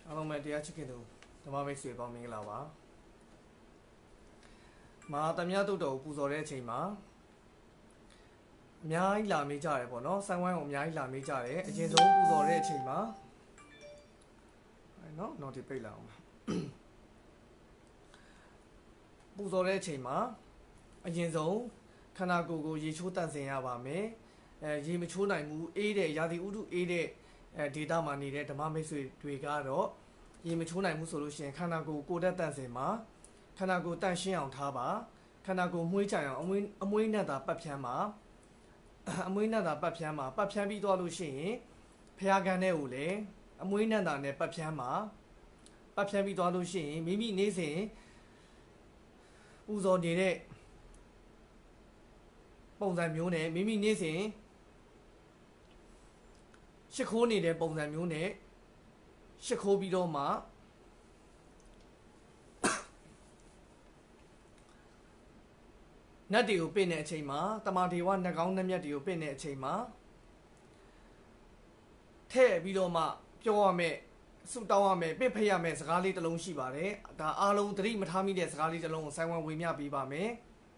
အားလုံးပဲတရားချစ်ခင်သူဓမ္မမိတ်ဆွေပေါင်းမင်္ဂလာပါမဟာသမယတုတ်တော်ကိုပူဇော်တဲ့အချိန်မှာအများကြီးလာမေးကြတယ်ပေါ့နော်ဆိုင်းဝိုင်းကိုအများကြီးလာမေးကြတယ်အရင်ဆုံးပူဇော်တဲ့အချိန်မှာနော်ဒီပိတ်လာအောင်ပူဇော်တဲ့အချိန်မှာအရင်ဆုံးခန္ဓာကိုယ်ကိုရေချိုးတန့်စင်ရပါမယ်ရေမချိုးနိုင်ဘူးအေးတဲ့ရာသီဥတုအေးတဲ့ဒေတာမှာနေတဲ့ဓမ္မမိတ်ဆွေတွေကတော့ရေမချိုးနိုင်ဘူးဆိုလို့ရှိရင်ခန္ဓာကိုယ်ကိုယ်တက်တန့်စင်မှာခန္ဓာကိုယ်တန့်ရှင်းအောင်ထားပါခန္ဓာကိုယ်မှုေးကြအောင်အမွှေးနဲ့သာပတ်ဖြန်းပါအမွှေးနဲ့သာပတ်ဖြန်းပြီးသွားလို့ရှိရင်ဖျားကန်တဲ့ကိုလည်းအမွှေးနဲ့သာနဲ့ပတ်ဖြန်းပြီးသွားလို့ရှိရင်မိမိနေ့စဉ်ပူဇော်နေတဲ့ပုံစံမျိုးနဲ့မိမိနေ့စဉ်ရှ िख ိုးနေတဲ့ပုံစံမျိုးနဲ့ရှ िख ိုးပြီးတော့မှနတ်တွေကိုပင့်တဲ့အချိန်မှာတမန်ဒေဝနတ်ကောင်းနတ်မြတ်တွေကိုပင့်တဲ့အချိန်မှာထဲ့ပြီးတော့မှပြောရမယ်ဆုတောင်းရမယ်ပင့်ဖက်ရမယ်စကားလေးတစ်လုံးရှိပါတယ်ဒါအားလုံးသတိမထားမိတဲ့စကားလေးတစ်လုံးကိုဆိုင်းဝမ်ဝေမျှပေးပါမယ်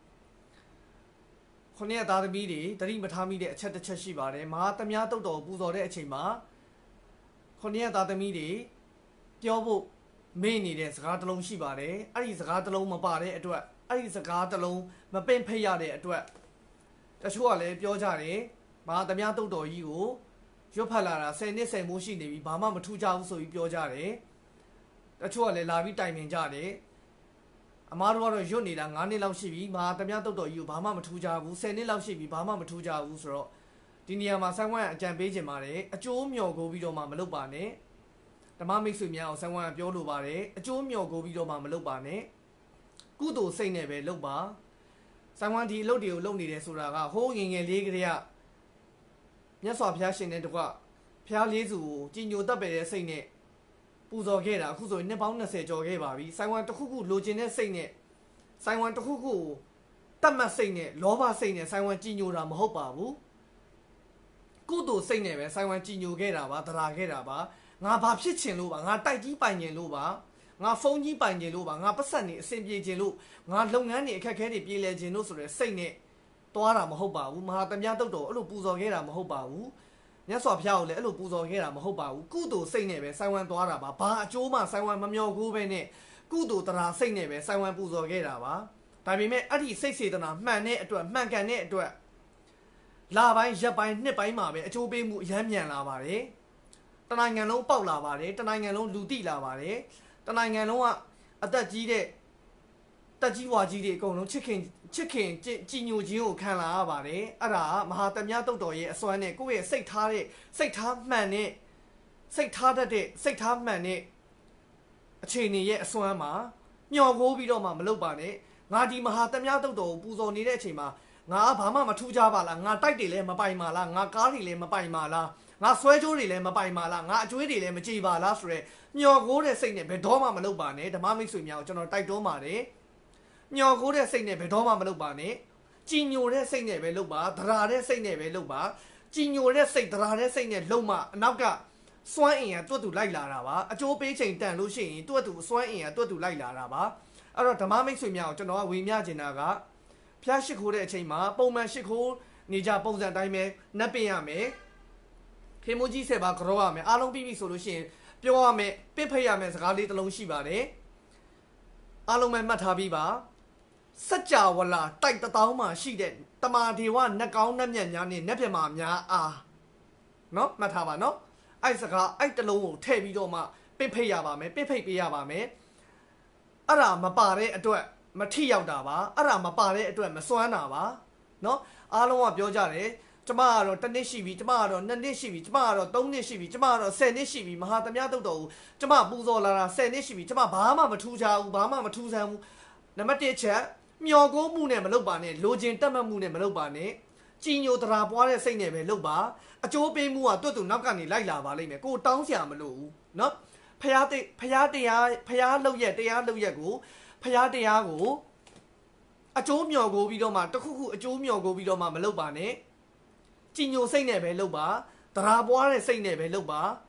ခုနှစ်သားသမီးတွေသတိမထားမိတဲ့အချက်တစ်ချက်ရှိပါတယ်မဟာသမယတုတ်တော်ပူဇော်တဲ့အချိန်မှာခုနှစ်သားသမီးတွေပြောဖို့မေ့နေတဲ့စကားတစ်လုံးရှိပါတယ်အဲ့ဒီစကားတစ်လုံးမပါတဲ့အတွက်အဲ့ဒီစကားတစ်လုံးမပင့်ဖိတ်ရတဲ့အတွက်တချို့ကလည်းပြောကြတယ်မဟာသမယတုတ်တော်ကြီးကိုရွတ်ဖတ်လာတာ10နှစ်10မိုးရှိနေပြီဘာမှမထူးကြဘူးဆိုပြီးပြောကြတယ်တချို့ကလည်းလာပြီးတိုင်ပင်ကြတယ်အမားတို့ကတော့ရွတ်နေတာ9နှစ်လောက်ရှိပြီမဟာသမယတုတ်တော်ကြီးကိုဘာမှမထူးကြဘူး10နှစ်လောက်ရှိပြီဘာမှမထူးကြဘူးဆိုတော့ဒီနေရာမှာဆိုင်းဝမ်အကြံပေးခြင်းပါတယ်အကျိုးမျှော်ကိုပြီးတော့မှမလုပ်ပါနဲ့ဓမ္မမိတ်ဆွေများအောင်ဆိုင်းဝမ်ပြောလိုပါတယ်အကျိုးမျှော်ကိုပြီးတော့မှမလုပ်ပါနဲ့ကုသိုလ်စိတ်နဲ့ပဲလုပ်ပါဆိုင်းဝမ်ဒီအလုပ်တွေကိုလုပ်နေတယ်ဆိုတာကဟိုးငငယ်လေးကလေးကမြတ်စွာဘုရားရှင်နဲ့တကွဘုရားလေးစုကိုကြည်ညိုတက်ပယ်တဲ့စိတ်နဲ့ပူဇော်ခဲ့တာအခုဆိုရင်နှစ်ပေါင်း20ကျော်ခဲ့ပါပြီဆိုင်းဝမ်တစ်ခုခုလိုချင်တဲ့စိတ်နဲ့ဆိုင်းဝမ်တစ်ခုခုတတ်မှတ်စိတ်နဲ့လောဘစိတ်နဲ့ဆိုင်းဝမ်ကြည်ညိုတာမဟုတ်ပါဘူးကုသိုလ်စိတ်နဲ့ပဲဆိုင်းဝမ်ကြည်ညိုခဲ့တာပါတရားခဲ့တာပါငါဘာဖြစ်ချင်လို့ပါငါတိုက်ကြီးပိုင်ချင်လို့ပါငါဖုန်းကြီးပိုင်ချင်လို့ပါငါပတ်စံနေအဆင်ပြေချင်လို့ငါလုပ်ငန်းတွေအခက်အခဲတွေပြေလည်ချင်လို့ဆိုတဲ့စိတ်နဲ့သွားတာမဟုတ်ပါဘူးမဟာသမယတုတ်တော်အဲ့လိုပူဇော်ခဲ့တာမဟုတ်ပါဘူးမြတ်စွာဘုရားကိုလည်းအဲ့လိုပူဇော်ခဲ့တာမဟုတ်ပါဘူးကုသိုလ်စိတ်နဲ့ပဲဆိုင်းဝမ်သွားတာပါဘာအကျိုးမှဆိုင်းဝမ်မမျှော်ကိုပဲနဲ့ကုသိုလ်တရားစိတ်နဲ့ပဲဆိုင်းဝမ်ပူဇော်ခဲ့တာပါဒါပေမဲ့အဲ့ဒီစိတ်စေတနာမှန်တဲ့အတွက်မှန်ကန်တဲ့အတွက်လပိုင်းရက်ပိုင်းနှစ်ပိုင်းမှာပဲအကျိုးပေးမှုအယမ်းမြန်လာပါတယ်တနိုင်ငံလုံးပေါက်လာပါတယ်တနိုင်ငံလုံးလူတိလာပါတယ်တနိုင်ငံလုံးကအသက်ကြီးတဲ့တက်ကြီးဝါကြီးတွေအကုန်လုံးချစ်ခင်ကြည်ညိုခြင်းကိုခံလာရပါတယ်အဲ့ဒါမဟာသမယတုတ်တော်ရဲ့အစွမ်းနဲ့ကိုယ့်ရဲ့စိတ်ထားမှန်တဲ့စိတ်ထားတတ်တဲ့စိတ်ထားမှန်တဲ့အခြေအနေရဲ့အစွမ်းမှာမျှော်ကိုးပြီးတော့မှမလုပ်ပါနဲ့ငါဒီမဟာသမယတုတ်တော်ကိုပူဇော်နေတဲ့အချိန်မှာငါဘာမှမထူးကြပါလားငါတိုက်တွေလည်းမပိုင်ပါလားငါကားတွေလည်းမပိုင်ပါလားငါဆွဲကြိုးတွေလည်းမပိုင်ပါလားငါအကျွေးတွေလည်းမကြည်ပါလားဆိုရဲမျှော်ကိုးတဲ့စိတ်နဲ့ဘယ်တော့မှမလုပ်ပါနဲ့ဓမ္မမိတ်ဆွေများကိုကျွန်တော်တိုက်တွန်းပါတယ်မျှော်ကိုးတဲ့စိတ်နဲ့ဘယ်တော့မှမလုပ်ပါနဲ့ကြည်ညိုတဲ့စိတ်နဲ့ပဲလုပ်ပါဒရာတဲ့စိတ်နဲ့ပဲလုပ်ပါကြည်ညိုတဲ့စိတ်ဒရာတဲ့စိတ်နဲ့လုပ်မှအနောက်ကစွမ်းအင်ကတွတ်တူလိုက်လာတာပါအကျိုးပေးချိန်တန်လို့ရှိရင်တွတ်တူစွမ်းအင်ကတွတ်တူလိုက်လာတာပါအဲ့တော့ဓမ္မမိတ်ဆွေများကိုကျွန်တော်ကဝေမျှချင်တာကဖျားရှိခိုးတဲ့အချိန်မှာပုံမှန်ရှိခိုးနေကြပုံစံတိုင်းပဲနှပ်ပင်ရမယ်ခေမိုးကြီးဆက်ပါကြောရမယ်အားလုံးပြီးပြီဆိုလို့ရှိရင်ပြောရမယ်ပင့်ဖိတ်ရမယ်စကားလေးတစ်လုံးရှိပါတယ်အားလုံးပဲမှတ်ထားပြီးပါစัจ java လာတိုက်တောင်းမှရှိတဲ့တမာဒေဝနတ်ကောင်းနတ်မြတ်များနဲ့နတ်ပြမာများအားနော်မှတ်ထားပါနော်အဲ့စကားအဲ့တလုံးကိုထည့်ပြီးတော့မှပင့်ဖိတ်ရပါမယ်ပင့်ဖိတ်ပေးရပါမယ်အဲ့ဒါမပါတဲ့အတွက်မထိရောက်တာပါအဲ့ဒါမပါတဲ့အတွက်မစွမ်းတာပါနော်အားလုံးကပြောကြတယ်ကျမကတော့1နှစ်ရှိပြီကျမကတော့2နှစ်ရှိပြီကျမကတော့3နှစ်ရှိပြီကျမကတော့10နှစ်ရှိပြီမဟာသမယတုတ်တော်ကိုကျမပူဇော်လာတာ10နှစ်ရှိပြီကျမဘာမှမထူးခြားဘူးဘာမှမထူးဆန်းဘူးနံပါတ်1ချက်မျော်ကိုးမှုနဲ့မလုပ်ပါနဲ့လိုချင်တက်မှတ်မှုနဲ့မလုပ်ပါနဲ့ကြည်ညိုတရာပွားတဲ့စိတ်နဲ့ပဲလုပ်ပါအကျိုးပေးမှုကတွတ်တူနောက်ကနေလိုက်လာပါလိမ့်မယ်ကိုတောင်းစရာမလိုဘူးနော်ဖျားလောက်ရက်တရားလောက်ရက်ကိုဖျားတရားကိုအကျိုးမျှော်ကိုပြီးတော့မှတခုခုအကျိုးမျှော်ကိုပြီးတော့မှမလုပ်ပါနဲ့ကြည်ညိုစိတ်နဲ့ပဲလုပ်ပါတရာပွားတဲ့စိတ်နဲ့ပဲလုပ်ပါ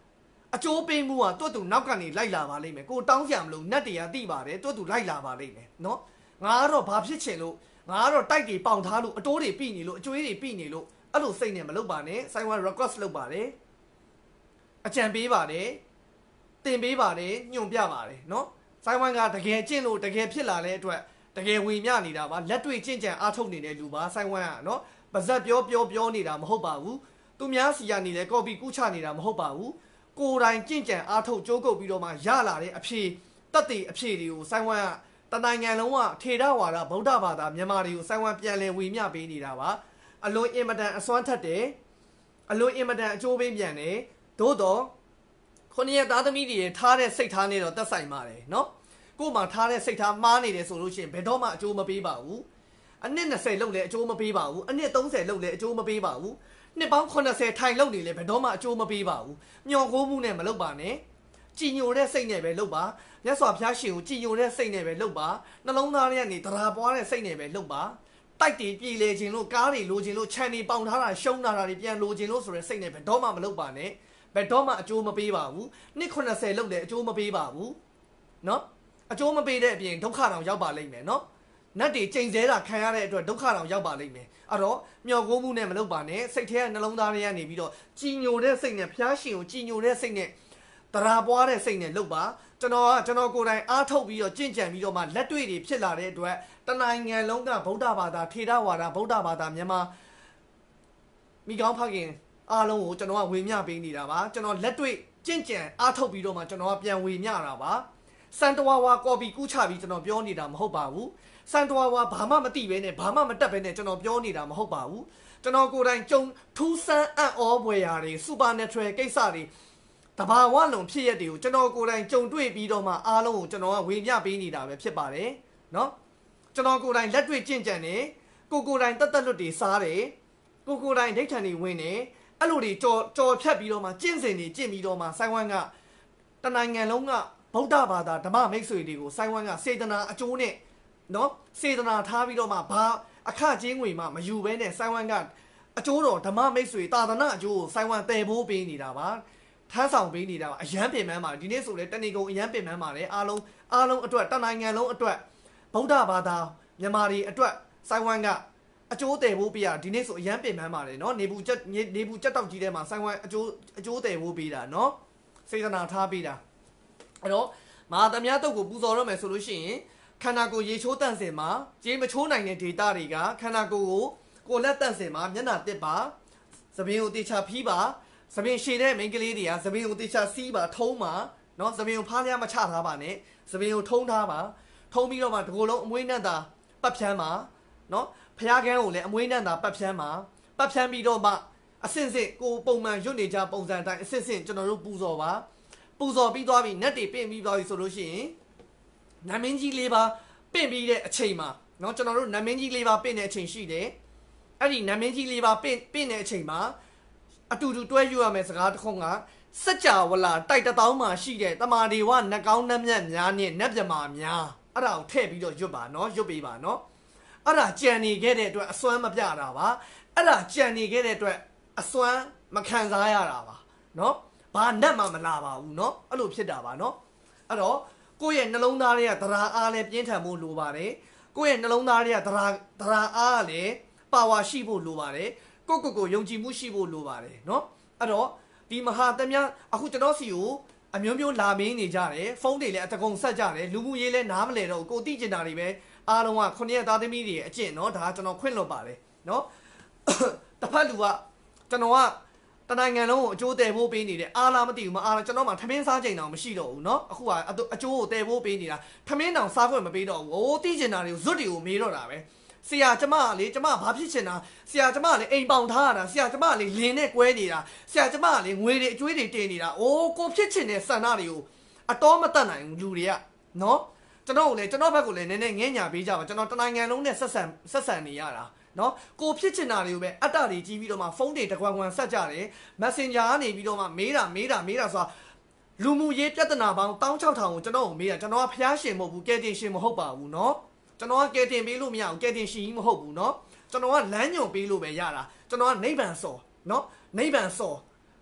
အကျိုးပေးမှုကတွတ်တူနောက်ကနေလိုက်လာပါလိမ့်မယ်ကိုတောင်းစရာမလိုနတ်တရားသိပါတယ်တွတ်တူလိုက်လာပါလိမ့်မယ်နော်ငါကတော့ဘာဖြစ်ချင်လို့ငါကတော့တိုက်တွေပေါင်ထားလို့အတိုးတွေပြိနေလို့အကျွေးတွေပြိနေလို့အဲ့လိုစိတ်နဲ့မလုပ်ပါနဲ့ဆိုင်ဝမ် request လုပ်ပါတယ်အကြံပေးပါတယ်တင်ပေးပါတယ်ညွှန်ပြပါတယ်နော်ဆိုင်ဝမ်ကတကယ်ကျင့်လို့တကယ်ဖြစ်လာတဲ့အတွက်တကယ်ဝင်မြနေတာပါလက်တွေ့ကျင့်ကြံအားထုတ်နေတဲ့လူပါဆိုင်ဝမ်ကနော်ပါဇက်ပြောနေတာမဟုတ်ပါဘူးသူများစီကနေလဲကော်ပီကူးချနေတာမဟုတ်ပါဘူးကိုယ်တိုင်ကျင့်ကြံအားထုတ်ကြိုးကုပ်ပြီးတော့မှရလာတဲ့အဖြေတက်တဲ့အဖြေတွေကိုဆိုင်ဝမ်ကတနိုင်ငံလုံးကထေရဝါဒဗုဒ္ဓဘာသာမြန်မာတွေကိုဆိုင်ဝမ်ပြန်လည်ဝေမျှပေးနေတာပါအလွန်အင်မတန်အစွမ်းထက်တယ်အလွန်အင်မတန်အကျိုးပေးပြန်တယ်သို့တော့ခုနှစ်ရက်သားသမီးတွေထားတဲ့စိတ်ထားနဲ့တော့တက်ဆိုင်ပါတယ်နော်ကို့မှာထားတဲ့စိတ်ထားမှားနေတယ်ဆိုလို့ရှိရင်ဘယ်တော့မှအကျိုးမပေးပါဘူးအနှစ်20လောက်လည်းအကျိုးမပေးပါဘူးအနှစ်30လောက်လည်းအကျိုးမပေးပါဘူးနှစ်ပေါင်း80ထိုင်လောက်နေလည်းဘယ်တော့မှအကျိုးမပေးပါဘူးမျောကိုးမှုနဲ့မလုပ်ပါနဲ့ကြည်ညိုတဲ့စိတ်နဲ့ပဲလုပ်ပါမြတ်စွာဘုရားရှင်ကိုကြည်ညိုတဲ့စိတ်နဲ့ပဲလုပ်ပါနှလုံးသားထဲကနေတရားပွားတဲ့စိတ်နဲ့ပဲလုပ်ပါတိုက်တွေပြည်လေခြင်းလို့ကားတွေလိုခြင်းလို့ခြံတွေပေါင်ထားတာရှုံးတာတွေပြန်လိုခြင်းလို့ဆိုတဲ့စိတ်နဲ့ဘယ်တော့မှမလုပ်ပါနဲ့ဘယ်တော့မှအကျိုးမပေးပါဘူးနှစ်80လောက်လည်းအကျိုးမပေးပါဘူးနော်အကျိုးမပေးတဲ့အပြင်ဒုက္ခတောင်ရောက်ပါလိမ့်မယ်နော်နတ်တွေချိန်ဆတာခံရတဲ့အတွက်ဒုက္ခတောင်ရောက်ပါလိမ့်မယ်အဲ့တော့မျောကိုးမှုနဲ့မလုပ်ပါနဲ့စိတ်ထဲကနှလုံးသားထဲကနေပြီးတော့ကြည်ညိုတဲ့စိတ်နဲ့ဘုရားရှင်ကိုကြည်ညိုတဲ့စိတ်နဲ့တရားပွားတဲ့စိတ်နဲ့လုပ်ပါကျွန်တော်ကိုယ်တိုင်အားထုတ်ပြီးတော့ကြင့်ကြံပြီးတော့မှလက်တွေ့တွေဖြစ်လာတဲ့အတွက်တနိုင်ငံလုံးကဗုဒ္ဓဘာသာထေရဝါဒဗုဒ္ဓဘာသာမြန်မာမိကောင်းဖခင်အားလုံးကိုကျွန်တော်ကဝေမျှပေးနေတာပါကျွန်တော်လက်တွေ့ကြင့်ကြံအားထုတ်ပြီးတော့မှကျွန်တော်ကပြန်ဝေမျှတာပါစန်တဝါဝါကော်ပီကူးချပြီးကျွန်တော်ပြောနေတာမဟုတ်ပါဘူးစန်တဝါဝါဘာမှမသိပဲနဲ့ဘာမှမတတ်ပဲနဲ့ကျွန်တော်ပြောနေတာမဟုတ်ပါဘူးကျွန်တော်ကိုယ်တိုင်ကြုံထူးဆန်းအံ့ဩဖွယ်ရာတွေ supernatural ကိစ္စတွေတဘာဝလုံးဖြစ်ရတွေကိုကျွန်တော်ကိုယ်တိုင်ကြုံတွေ့ပြီးတော့မှအားလုံးကိုကျွန်တော်ကဝေမျှပေးနေတာပဲဖြစ်ပါတယ်နော်ကျွန်တော်ကိုယ်တိုင်လက်တွေ့ကျင့်ကြံတယ်ကိုယ်တိုင်တက်လွတ်တွေစားတယ်ကိုယ်တိုင်ဒိဋ္ဌံတွေဝင်တယ်အဲ့လိုတွေကြော်ဖြတ်ပြီးတော့မှကျင့်စဉ်တွေကျင့်ပြီးတော့မှဆိုင်ဝမ်ကတနိုင်ငံလုံးကဗုဒ္ဓဘာသာဓမ္မမိတ်ဆွေတွေကိုဆိုင်ဝမ်ကစေတနာအကျိုးနဲ့နော်စေတနာထားပြီးတော့မှဘာအခကြေးငွေမှမယူဘဲနဲ့ဆိုင်ဝမ်ကအကျိုးတော်ဓမ္မမိတ်ဆွေသာသနာအကျိုးကိုဆိုင်ဝမ်တည်ဖို့ပေးနေတာပါထမ်းဆောင်ပေးနေတာပါအရန်ပင်ပန်းပါတယ်ဒီနေ့ဆိုလေတဏီကုံအရန်ပင်ပန်းပါတယ်အားလုံးအတွက်တနိုင်ငံလုံးအတွက်ဗုဒ္ဓဘာသာမြန်မာတွေအတွက်ဆိုင်ဝမ်ကအကျိုးတည်ဖို့ပေးရဒီနေ့ဆိုအရန်ပင်ပန်းပါတယ်နော်နေဘူးကြက်တောက်ကြီးထဲမှာဆိုင်ဝမ်အကျိုးတည်ဖို့ပေးတာနော်စေတနာထားပေးတာအဲ့တော့မဟာသမ ्या တုတ်ကိုပူဇော်ရမယ်ဆိုလို့ရှိရင်ခန္ဓာကိုယ်ရေချိုးတန့်စင်မှာကြေးမချိုးနိုင်တဲ့ဒေတာတွေကခန္ဓာကိုယ်ကိုလက်တန့်စင်မှာမျက်နှာတစ်ပါသပင်ကိုတေချာဖီးပါသပင်ရှည်တဲ့မိန်းကလေးတွေကသပင်ကိုတေချာစီးပါထုံးပါနော်သပင်ကိုဖားလျားမချထားပါနဲ့သပင်ကိုထုံးထားပါထုံးပြီးတော့မှဒီကိုယ်လုံးအမွှေးနှံ့တာပတ်ဖြန်းပါနော်ဖျားကန်းကိုလည်းအမွှေးနှံ့တာပတ်ဖြန်းပါပတ်ဖြန်းပြီးတော့မှအစစ်ကိုပုံမှန်ရွတ်နေကြပုံစံအတိုင်းအစစ်ကျွန်တော်တို့ပူဇော်ပါပူဇော်ပြီးသွားပြီနတ်တွေပင့်ပြီးသွားပြီဆိုလို့ရှိရင်နမင်းကြီးလေးပါပင့်ပြီးတဲ့အချိန်မှာเนาะကျွန်တော်တို့နမင်းကြီးလေးပါပင့်တဲ့အချိန်ရှိတယ်အဲ့ဒီနမင်းကြီးလေးပါပင့်တဲ့အချိန်မှာအတူတူတွဲယူရမယ်စကားတစ်ခုကစัจ java ဝလာတိုက်တသောင်းမှာရှိတဲ့တမာဒေဝနှကောင်းနှမျက်များနဲ့နတ်မြမာများအဲ့ဒါကိုထည့်ပြီးတော့ရွတ်ပါเนาะရွတ်ပေးပါเนาะအဲ့ဒါကြံနေခဲ့တဲ့အတွက်အစွမ်းမပြတာပါအဲ့ဒါကြံနေခဲ့တဲ့အတွက်အစွမ်းမခံစားရတာပါเนาะဘာနတ်မှမလာပါဘူးเนาะအဲ့လိုဖြစ်တာပါเนาะအဲ့တော့ကိုယ့်ရဲ့နှလုံးသားတွေကသရာအားလည်းပြင်းထန်ဖို့လိုပါတယ်ကိုယ့်ရဲ့နှလုံးသားတွေကသရာအားလည်းပါဝါရှိဖို့လိုပါတယ်ကိုယုံကြည်မှုရှိဖို့လိုပါတယ်เนาะအဲ့တော့ဒီမဟာသမ ्या အခုကျွန်တော်စီကိုအမျိုးမျိုးလာမင်းနေကြတယ်ဖုန်းတွေလည်းအတကုံဆက်ကြတယ်လူမှုရေးလည်းနားမလဲတော့ကိုသိကျင်တာတွေပဲအားလုံးက9ရက်သားသမီးတွေအကျင့်เนาะဒါကျွန်တော်ခွင့်လွတ်ပါတယ်เนาะတစ်ဖက်လူကကျွန်တော်ကတနိုင်ငံလုံးကိုအကျိုးတည်ဖို့ပေးနေတယ်အားလားမသိဘူးမအားလားကျွန်တော်မှထမင်းစားချိန်တောင်မရှိတော့ဘူးเนาะအခုကအကျိုးကိုတည်ဖို့ပေးနေတာထမင်းတောင်စားခွင့်မပေးတော့ဘူးအိုးသိကျင်တာတွေကိုဇွတ်တွေကိုမေးတော့တာပဲဆရာကျမလေကျမဘာဖြစ်ချင်တာဆရာကျမလေအိမ်ပေါင်ထားရတာဆရာကျမလေလင်းနဲ့ကွဲနေတာဆရာကျမလေငွေတွေအကျွေးတွေတင်နေတာအိုးကိုဖြစ်ချင်တဲ့ဆန္ဒတွေကိုအတော်မတတ်နိုင်ဘူးလူတွေကเนาะကျွန်တော်ဘက်ကိုလည်းနည်းနည်းငဲ့ညာပေးကြပါကျွန်တော်တနိုင်ငံလုံးနဲ့ဆက်ဆံနေရတာเนาะကိုဖြစ်ချင်တာတွေကိုပဲအတ္တတွေကြီးပြီးတော့မှဖုန်းတွေတကွမ်ကွမ်ဆက်ကြတယ် Messenger ကနေပြီးတော့မှမေးတာဆိုတာလူမှုရေးပြဿနာပေါင်း16000ကိုကျွန်တော်ကိုမေးတာကျွန်တော်ကဖျားရှင်မဟုတ်ဘူးကဲတင်ရှင်မဟုတ်ပါဘူးเนาะကျွန်တော်ကကဲတင်ပေးလို့မရအောင်ကဲတင်ရှင်ကြီးမဟုတ်ဘူးเนาะကျွန်တော်ကလမ်းညွန်ပေးလို့ပဲရတာကျွန်တော်ကနိဗ္ဗာန်စော်เนาะနိဗ္ဗာန်စော်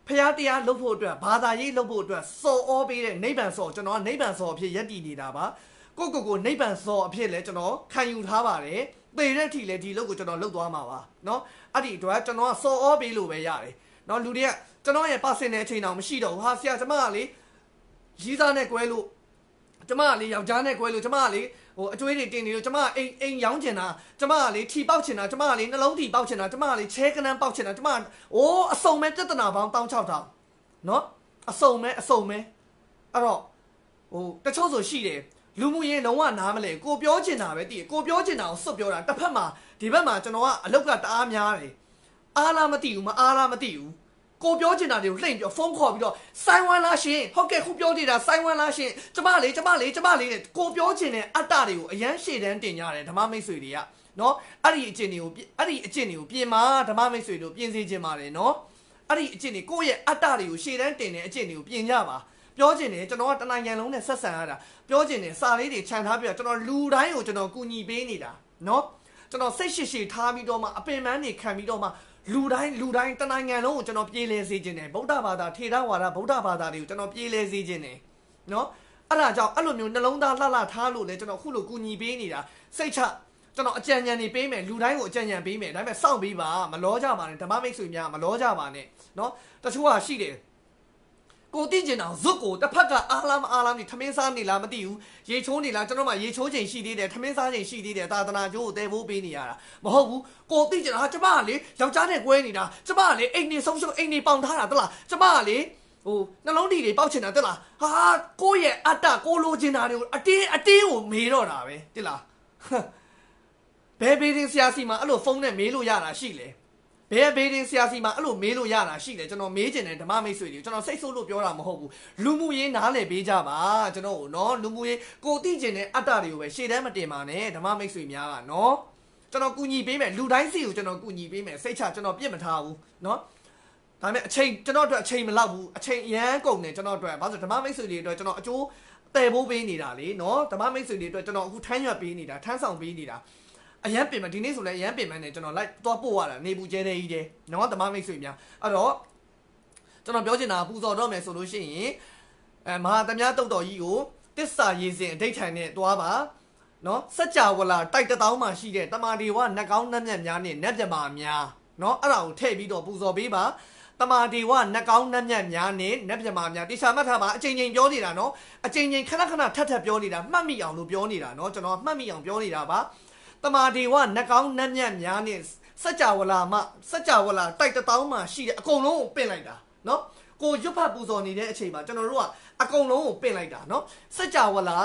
ဖျားတရားလုပ်ဖို့အတွက်ဘာသာရေးလုပ်ဖို့အတွက်စော်ဩပေးတဲ့နိဗ္ဗာန်စော်ကျွန်တော်ကနိဗ္ဗာန်စော်အဖြစ်ယက်တည်နေတာပါကိုနိဗ္ဗာန်စော်အဖြစ်လဲကျွန်တော်ခံယူထားပါတယ်ပေတဲ့အထိလဲဒီလုပ်ကိုကျွန်တော်လုပ်သွားမှာပါเนาะအဲ့ဒီအတွက်ကျွန်တော်ကစော်ဩပေးလို့ပဲရတယ်เนาะလူတွေကကျွန်တော်ရဲ့ personal အချိန်တောင်မရှိတော့ဘူးဟာဆရာကျွန်မကလေရီးသားနဲ့ကွဲလို့ကျွန်မကလေယောက်ျားနဲ့ကွဲလို့ကျွန်မကလေဟိုအကျွေးတွေတင်နေလို့ကျွန်မအိမ်ရောင်းချင်တာကျွန်မကလေထီပေါက်ချင်တာကျွန်မကလေနှလုံးထီပေါက်ချင်တာကျွန်မကလေချဲကနန်းပေါက်ချင်တာကျွန်မအိုးအစုံမဲ့ပြဿနာပေါင်း16000เนาะအစုံမဲ့အဲ့တော့ဟိုတချို့ဆိုရှိတယ်လူမှုရေးလုံးဝနားမလဲကိုပြောချင်တာပဲတည်ကိုပြောချင်တာကိုစွတ်ပြောတာတစ်ဖက်မှာဒီဘက်မှာကျွန်တော်ကအလောက်ကတအားများတယ်အားလားမသိဘူးမအားလားမသိဘူးကိုပြောချင်တာတွေကိုလှိမ့်ပြောဖုန်းခေါ်ပြီးတော့စိုင်းဝမ်းလားရှင်ဟုတ်ကဲ့ခုပြောနေတာစိုင်းဝမ်းလားရှင်ကျမလေးနဲ့ကိုပြောချင်တဲ့အတ္တတွေကိုအရန်ရှေ့တန်းတင်ကြတယ်ဓမ္မမိတ်ဆွေတွေကနော်အဲ့ဒီအကျင့်တွေကိုပြင်မာဓမ္မမိတ်ဆွေတို့ပြင်စေခြင်းပါတယ်နော်အဲ့ဒီအကျင့်တွေကိုယ့်ရဲ့အတ္တတွေကိုရှေ့တန်းတင်တဲ့အကျင့်တွေကိုပြင်ကြပါပြောချင်တယ်ကျွန်တော်ကတနိုင်ငံလုံးနဲ့ဆက်ဆံရတာပြောချင်တယ်စာလေးတွေခြံထားပြီးတော့ကျွန်တော်လူတိုင်းကိုကျွန်တော်ကူညီပေးနေတာနော်ကျွန်တော်စိတ်ရှည်ထားပြီးတော့မှအပင်ပန်းတွေခံပြီးတော့မှလူတိုင်းတနိုင်ငံလုံးကိုကျွန်တော်ပြေးလဲစေခြင်းတယ်ဗုဒ္ဓဘာသာထေရဝါဒဗုဒ္ဓဘာသာတွေကိုကျွန်တော်ပြေးလဲစေခြင်းတယ်နော်အဲ့ဒါကြောင့်အဲ့လိုမျိုးနှလုံးသားလှထားလို့လဲကျွန်တော်ခုလိုကူညီပေးနေတာစိတ်ချကျွန်တော်အကြံဉာဏ်တွေပေးမယ်လူတိုင်းကိုအကြံဉာဏ်ပေးမယ်ဒါပေမဲ့စောင့်ပေးပါမလောကြပါနဲ့ဓမ္မမိတ်ဆွေများမလောကြပါနဲ့နော်တချို့ကရှိတယ်ကိုသိကျင်အောင်ဇွတ်ကိုတစ်ဖက်ကအားလားနေထမင်းစားနေလားမသိဘူးရေချိုးနေလားကျွန်တော်မှရေချိုးချိန်ရှိသေးတယ်ထမင်းစားချိန်ရှိသေးတယ်သာသနာကျိုးကိုတဲဖို့ပေးနေရတာမဟုတ်ဘူးကိုသိကျင်ဟာကျမကလေယောက်ျားနဲ့ကွဲနေတာကျမကလေအိမ်နေဆုံးရှုံးအိမ်နေပေါင်ထားတာတလားကျမကလေဟိုနှလုံးတီတွေပေါက်ချင်တာတလားဟာကိုရဲ့အတ္တကိုလိုချင်တာတွေကိုအတင်းကိုမေးတော့တာပဲတလားဘယ်ဘေးရင်ဆရာစီမှာအဲ့လိုဖုန်းနဲ့မေးလို့ရတာရှိလေဘယ်ဘေးရင်ဆရာစီမှာအဲ့လိုမေးလို့ရတာရှိတယ်ကျွန်တော်မေးချင်တယ်ဓမ္မမိတ်ဆွေတွေကျွန်တော်စိတ်ဆိုးလို့ပြောတာမဟုတ်ဘူးလူမှုရေးနားလည်ပေးကြပါကျွန်တော်နော်လူမှုရေးကိုသိကျင်တဲ့အတ္တတွေကိုပဲရှေ့တန်းမတင်ပါနဲ့ဓမ္မမိတ်ဆွေများကနော်ကျွန်တော်ကူညီပေးမယ်လူတိုင်းစီကိုကျွန်တော်ကူညီပေးမယ်စိတ်ချကျွန်တော်ပြစ်မထားဘူးနော်ဒါပေမဲ့အချိန်ကျွန်တော်အတွက်အချိန်မလောက်ဘူးအချိန်အရန်ကုန်တယ်ကျွန်တော်အတွက်ဘာလို့ဓမ္မမိတ်ဆွေတွေအတွက်ကျွန်တော်အကျိုးတည်ဖို့ပေးနေတာလေနော်ဓမ္မမိတ်ဆွေတွေအတွက်ကျွန်တော်အခုထမ်းရွက်ပေးနေတာထမ်းဆောင်ပေးနေတာအရန်ပင်မဒီနေ့ဆိုလဲအရန်ပင်မနဲ့ကျွန်တော်လိုက်သွားပို့ရတာနေပူကျဲတဲ့ကြီးတယ်နော်ဓမ္မမိတ်ဆွေများအဲ့တော့ကျွန်တော်ပြောချင်တာပူဇော်တော့မယ်ဆိုလို့ရှိရင်မဟာသမ ्या တုတ်တော်ကြီးကိုတစ္ဆာရေးစဉ်အဋိဋ္ဌာန်နဲ့တွားပါနော်စัจ java လာတိုက်တောင်းမှရှိတဲ့တမာဒေဝနှကောင်းနှက်မြတ်များနဲ့နတ်ပြမာများနော်အဲ့ဒါကိုထည့်ပြီးတော့ပူဇော်ပေးပါတမာဒေဝနှကောင်းနှက်မြတ်များနဲ့နတ်ပြမာများတိချာမှတ်ထားပါအချိန်ချင်းပြောနေတာနော်အချိန်ချင်းခဏထပ်ပြောနေတာမှတ်မိအောင်လို့ပြောနေတာနော်ကျွန်တော်မှတ်မိအောင်ပြောနေတာပါတမာဒေဝနှကောင်းနှက်မြတ်များနဲ့စัจ java လာတိုက်တောင်းမှရှိတဲ့အကုန်လုံးကိုပင့်လိုက်တာနော်ကိုရွတ်ဖတ်ပူဇော်နေတဲ့အချိန်မှာကျွန်တော်တို့ကအကုန်လုံးကိုပင့်လိုက်တာနော်စัจ java လာ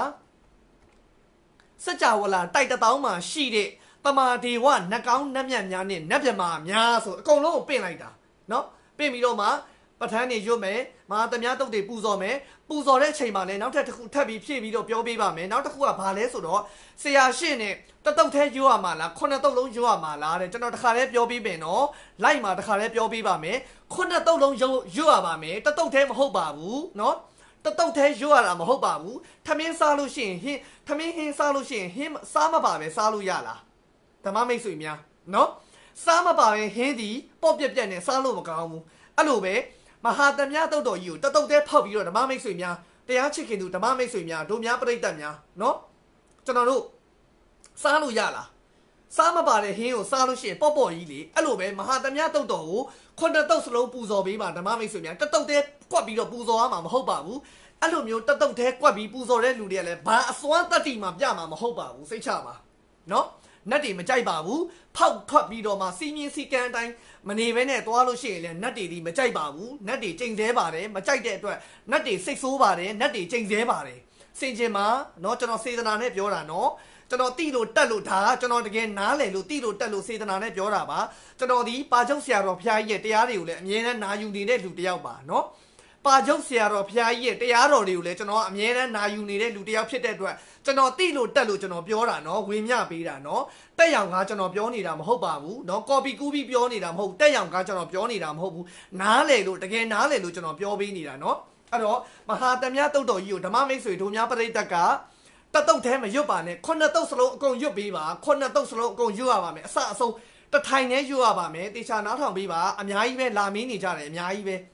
တိုက်တောင်းမှရှိတဲ့တမာဒေဝနှကောင်းနှက်မြတ်များနဲ့နတ်ပြမာများဆိုအကုန်လုံးကိုပင့်လိုက်တာနော်ပင့်ပြီးတော့မှပဋ္ဌာန်းတွေရွတ်မယ်မဟာသမ ्या တုတ်တွေပူဇော်မယ်ပူဇော်တဲ့အချိန်မှာလည်းနောက်တစ်ခုထပ်ပြီးဖြည့်ပြီးတော့ပြောပေးပါမယ်နောက်တစ်ခုကဘာလဲဆိုတော့ဆရာရှင်းနဲ့တတုတ်သေးရွတ်ရမှာလားခုနှစ်တုတ်လုံးရွတ်ရမှာလားတဲ့ကျွန်တော်တခါတည်းပြောပေးမယ်နော်လိုက်မှာတခါတည်းပြောပေးပါမယ်ခုနှစ်တုတ်လုံးရွတ်ရပါမယ်တတုတ်သေးမဟုတ်ပါဘူးနော်တတုတ်သေးရွတ်ရတာမဟုတ်ပါဘူးထမင်းစားလို့ရှိရင်ထမင်းဟင်းစားလို့ရှိရင်ဟင်းစားမပါပဲစားလို့ရလားဓမ္မမိတ်ဆွေများနော်စားမပါပဲဟင်းဒီပေါ့ပြက်နဲ့စားလို့မကောင်းဘူးအဲ့လိုပဲမဟာသမ ्या တုတ်တော်ကြီးကိုတတုတ်သေးဖောက်ပြီးတော့ဓမ္မမိတ်ဆွေများတရားချစ်ခင်သူဓမ္မမိတ်ဆွေများတို့များပြိတ္တများနော်ကျွန်တော်တို့စားလို့ရလားစားမပါတဲ့ဟင်းကိုစားလို့ရှိရင်ပေါ့ကြီးလေအဲ့လိုပဲမဟာသမ ्या တုတ်တော်ကိုခုနှစ်တုတ်စလုံးပူဇော်ပေးပါဓမ္မမိတ်ဆွေများတတုတ်သေးကွက်ပြီးတော့ပူဇော်ရမှာမဟုတ်ပါဘူးအဲ့လိုမျိုးတတုတ်သေးကွက်ပြီးပူဇော်တဲ့လူတွေကလည်းဘာအစွမ်းတတ္တိမှပြမှာမဟုတ်ပါဘူးစိတ်ချပါနော်နတ်တွေမကြိုက်ပါဘူးဖောက်ထွက်ပြီးတော့မှစီးမြင်းစီကန်းအတိုင်းမနေဘဲနဲ့သွားလို့ရှိရင်လည်းနတ်တွေဒီမကြိုက်ပါဘူးနတ်တွေကျိန်သေးပါတယ်မကြိုက်တဲ့အတွက်နတ်တွေစိတ်ဆိုးပါတယ်နတ်တွေကျိန်သေးပါတယ်စင်ကျင်မှာเนาะကျွန်တော်စေတနာနဲ့ပြောတာเนาะကျွန်တော်တိလို့တက်လို့ဒါကကျွန်တော်တကယ်နားလည်လို့တိလို့တက်လို့စေတနာနဲ့ပြောတာပါကျွန်တော်ဒီပါချုပ်ဆရာတော်ဘုရားကြီးရဲ့တရားတွေကိုလည်းအမြဲတမ်းနာယူနေတဲ့လူတစ်ယောက်ပါเนาะပါချုပ်ဆရာတော်ဘုရားကြီးရဲ့တရားတော်တွေကိုလည်းကျွန်တော်အမြဲတမ်းနာယူနေတဲ့လူတစ်ယောက်ဖြစ်တဲ့အတွက်ကျွန်တော်တိလို့တက်လို့ကျွန်တော်ပြောတာเนาะဝေမျှပေးတာเนาะတက်ရောင်ကကျွန်တော်ပြောနေတာမဟုတ်ပါဘူးเนาะကော်ပီကူးပြီးပြောနေတာမဟုတ်တက်ရောင်ကကျွန်တော်ပြောနေတာမဟုတ်ဘူးနားလေလို့တကယ်နားလေလို့ကျွန်တော်ပြောပေးနေတာเนาะအဲ့တော့မဟာသမ ्या တုတ်တော်ကြီးကိုဓမ္မမိတ်ဆွေတို့များပရိသတ်ကတတုတ်ထဲမရွတ်ပါနဲ့ခုနှစ်တုတ်စလုံးအကုန်ရွတ်ပေးပါခုနှစ်တုတ်စလုံးအကုန်ရွတ်ရပါမယ်အစအဆုံးတထိုင်နဲ့ရွတ်ရပါမယ်တေချာနားထောင်ပေးပါအများကြီးပဲလာမင်းနေကြတယ်အများကြီးပဲ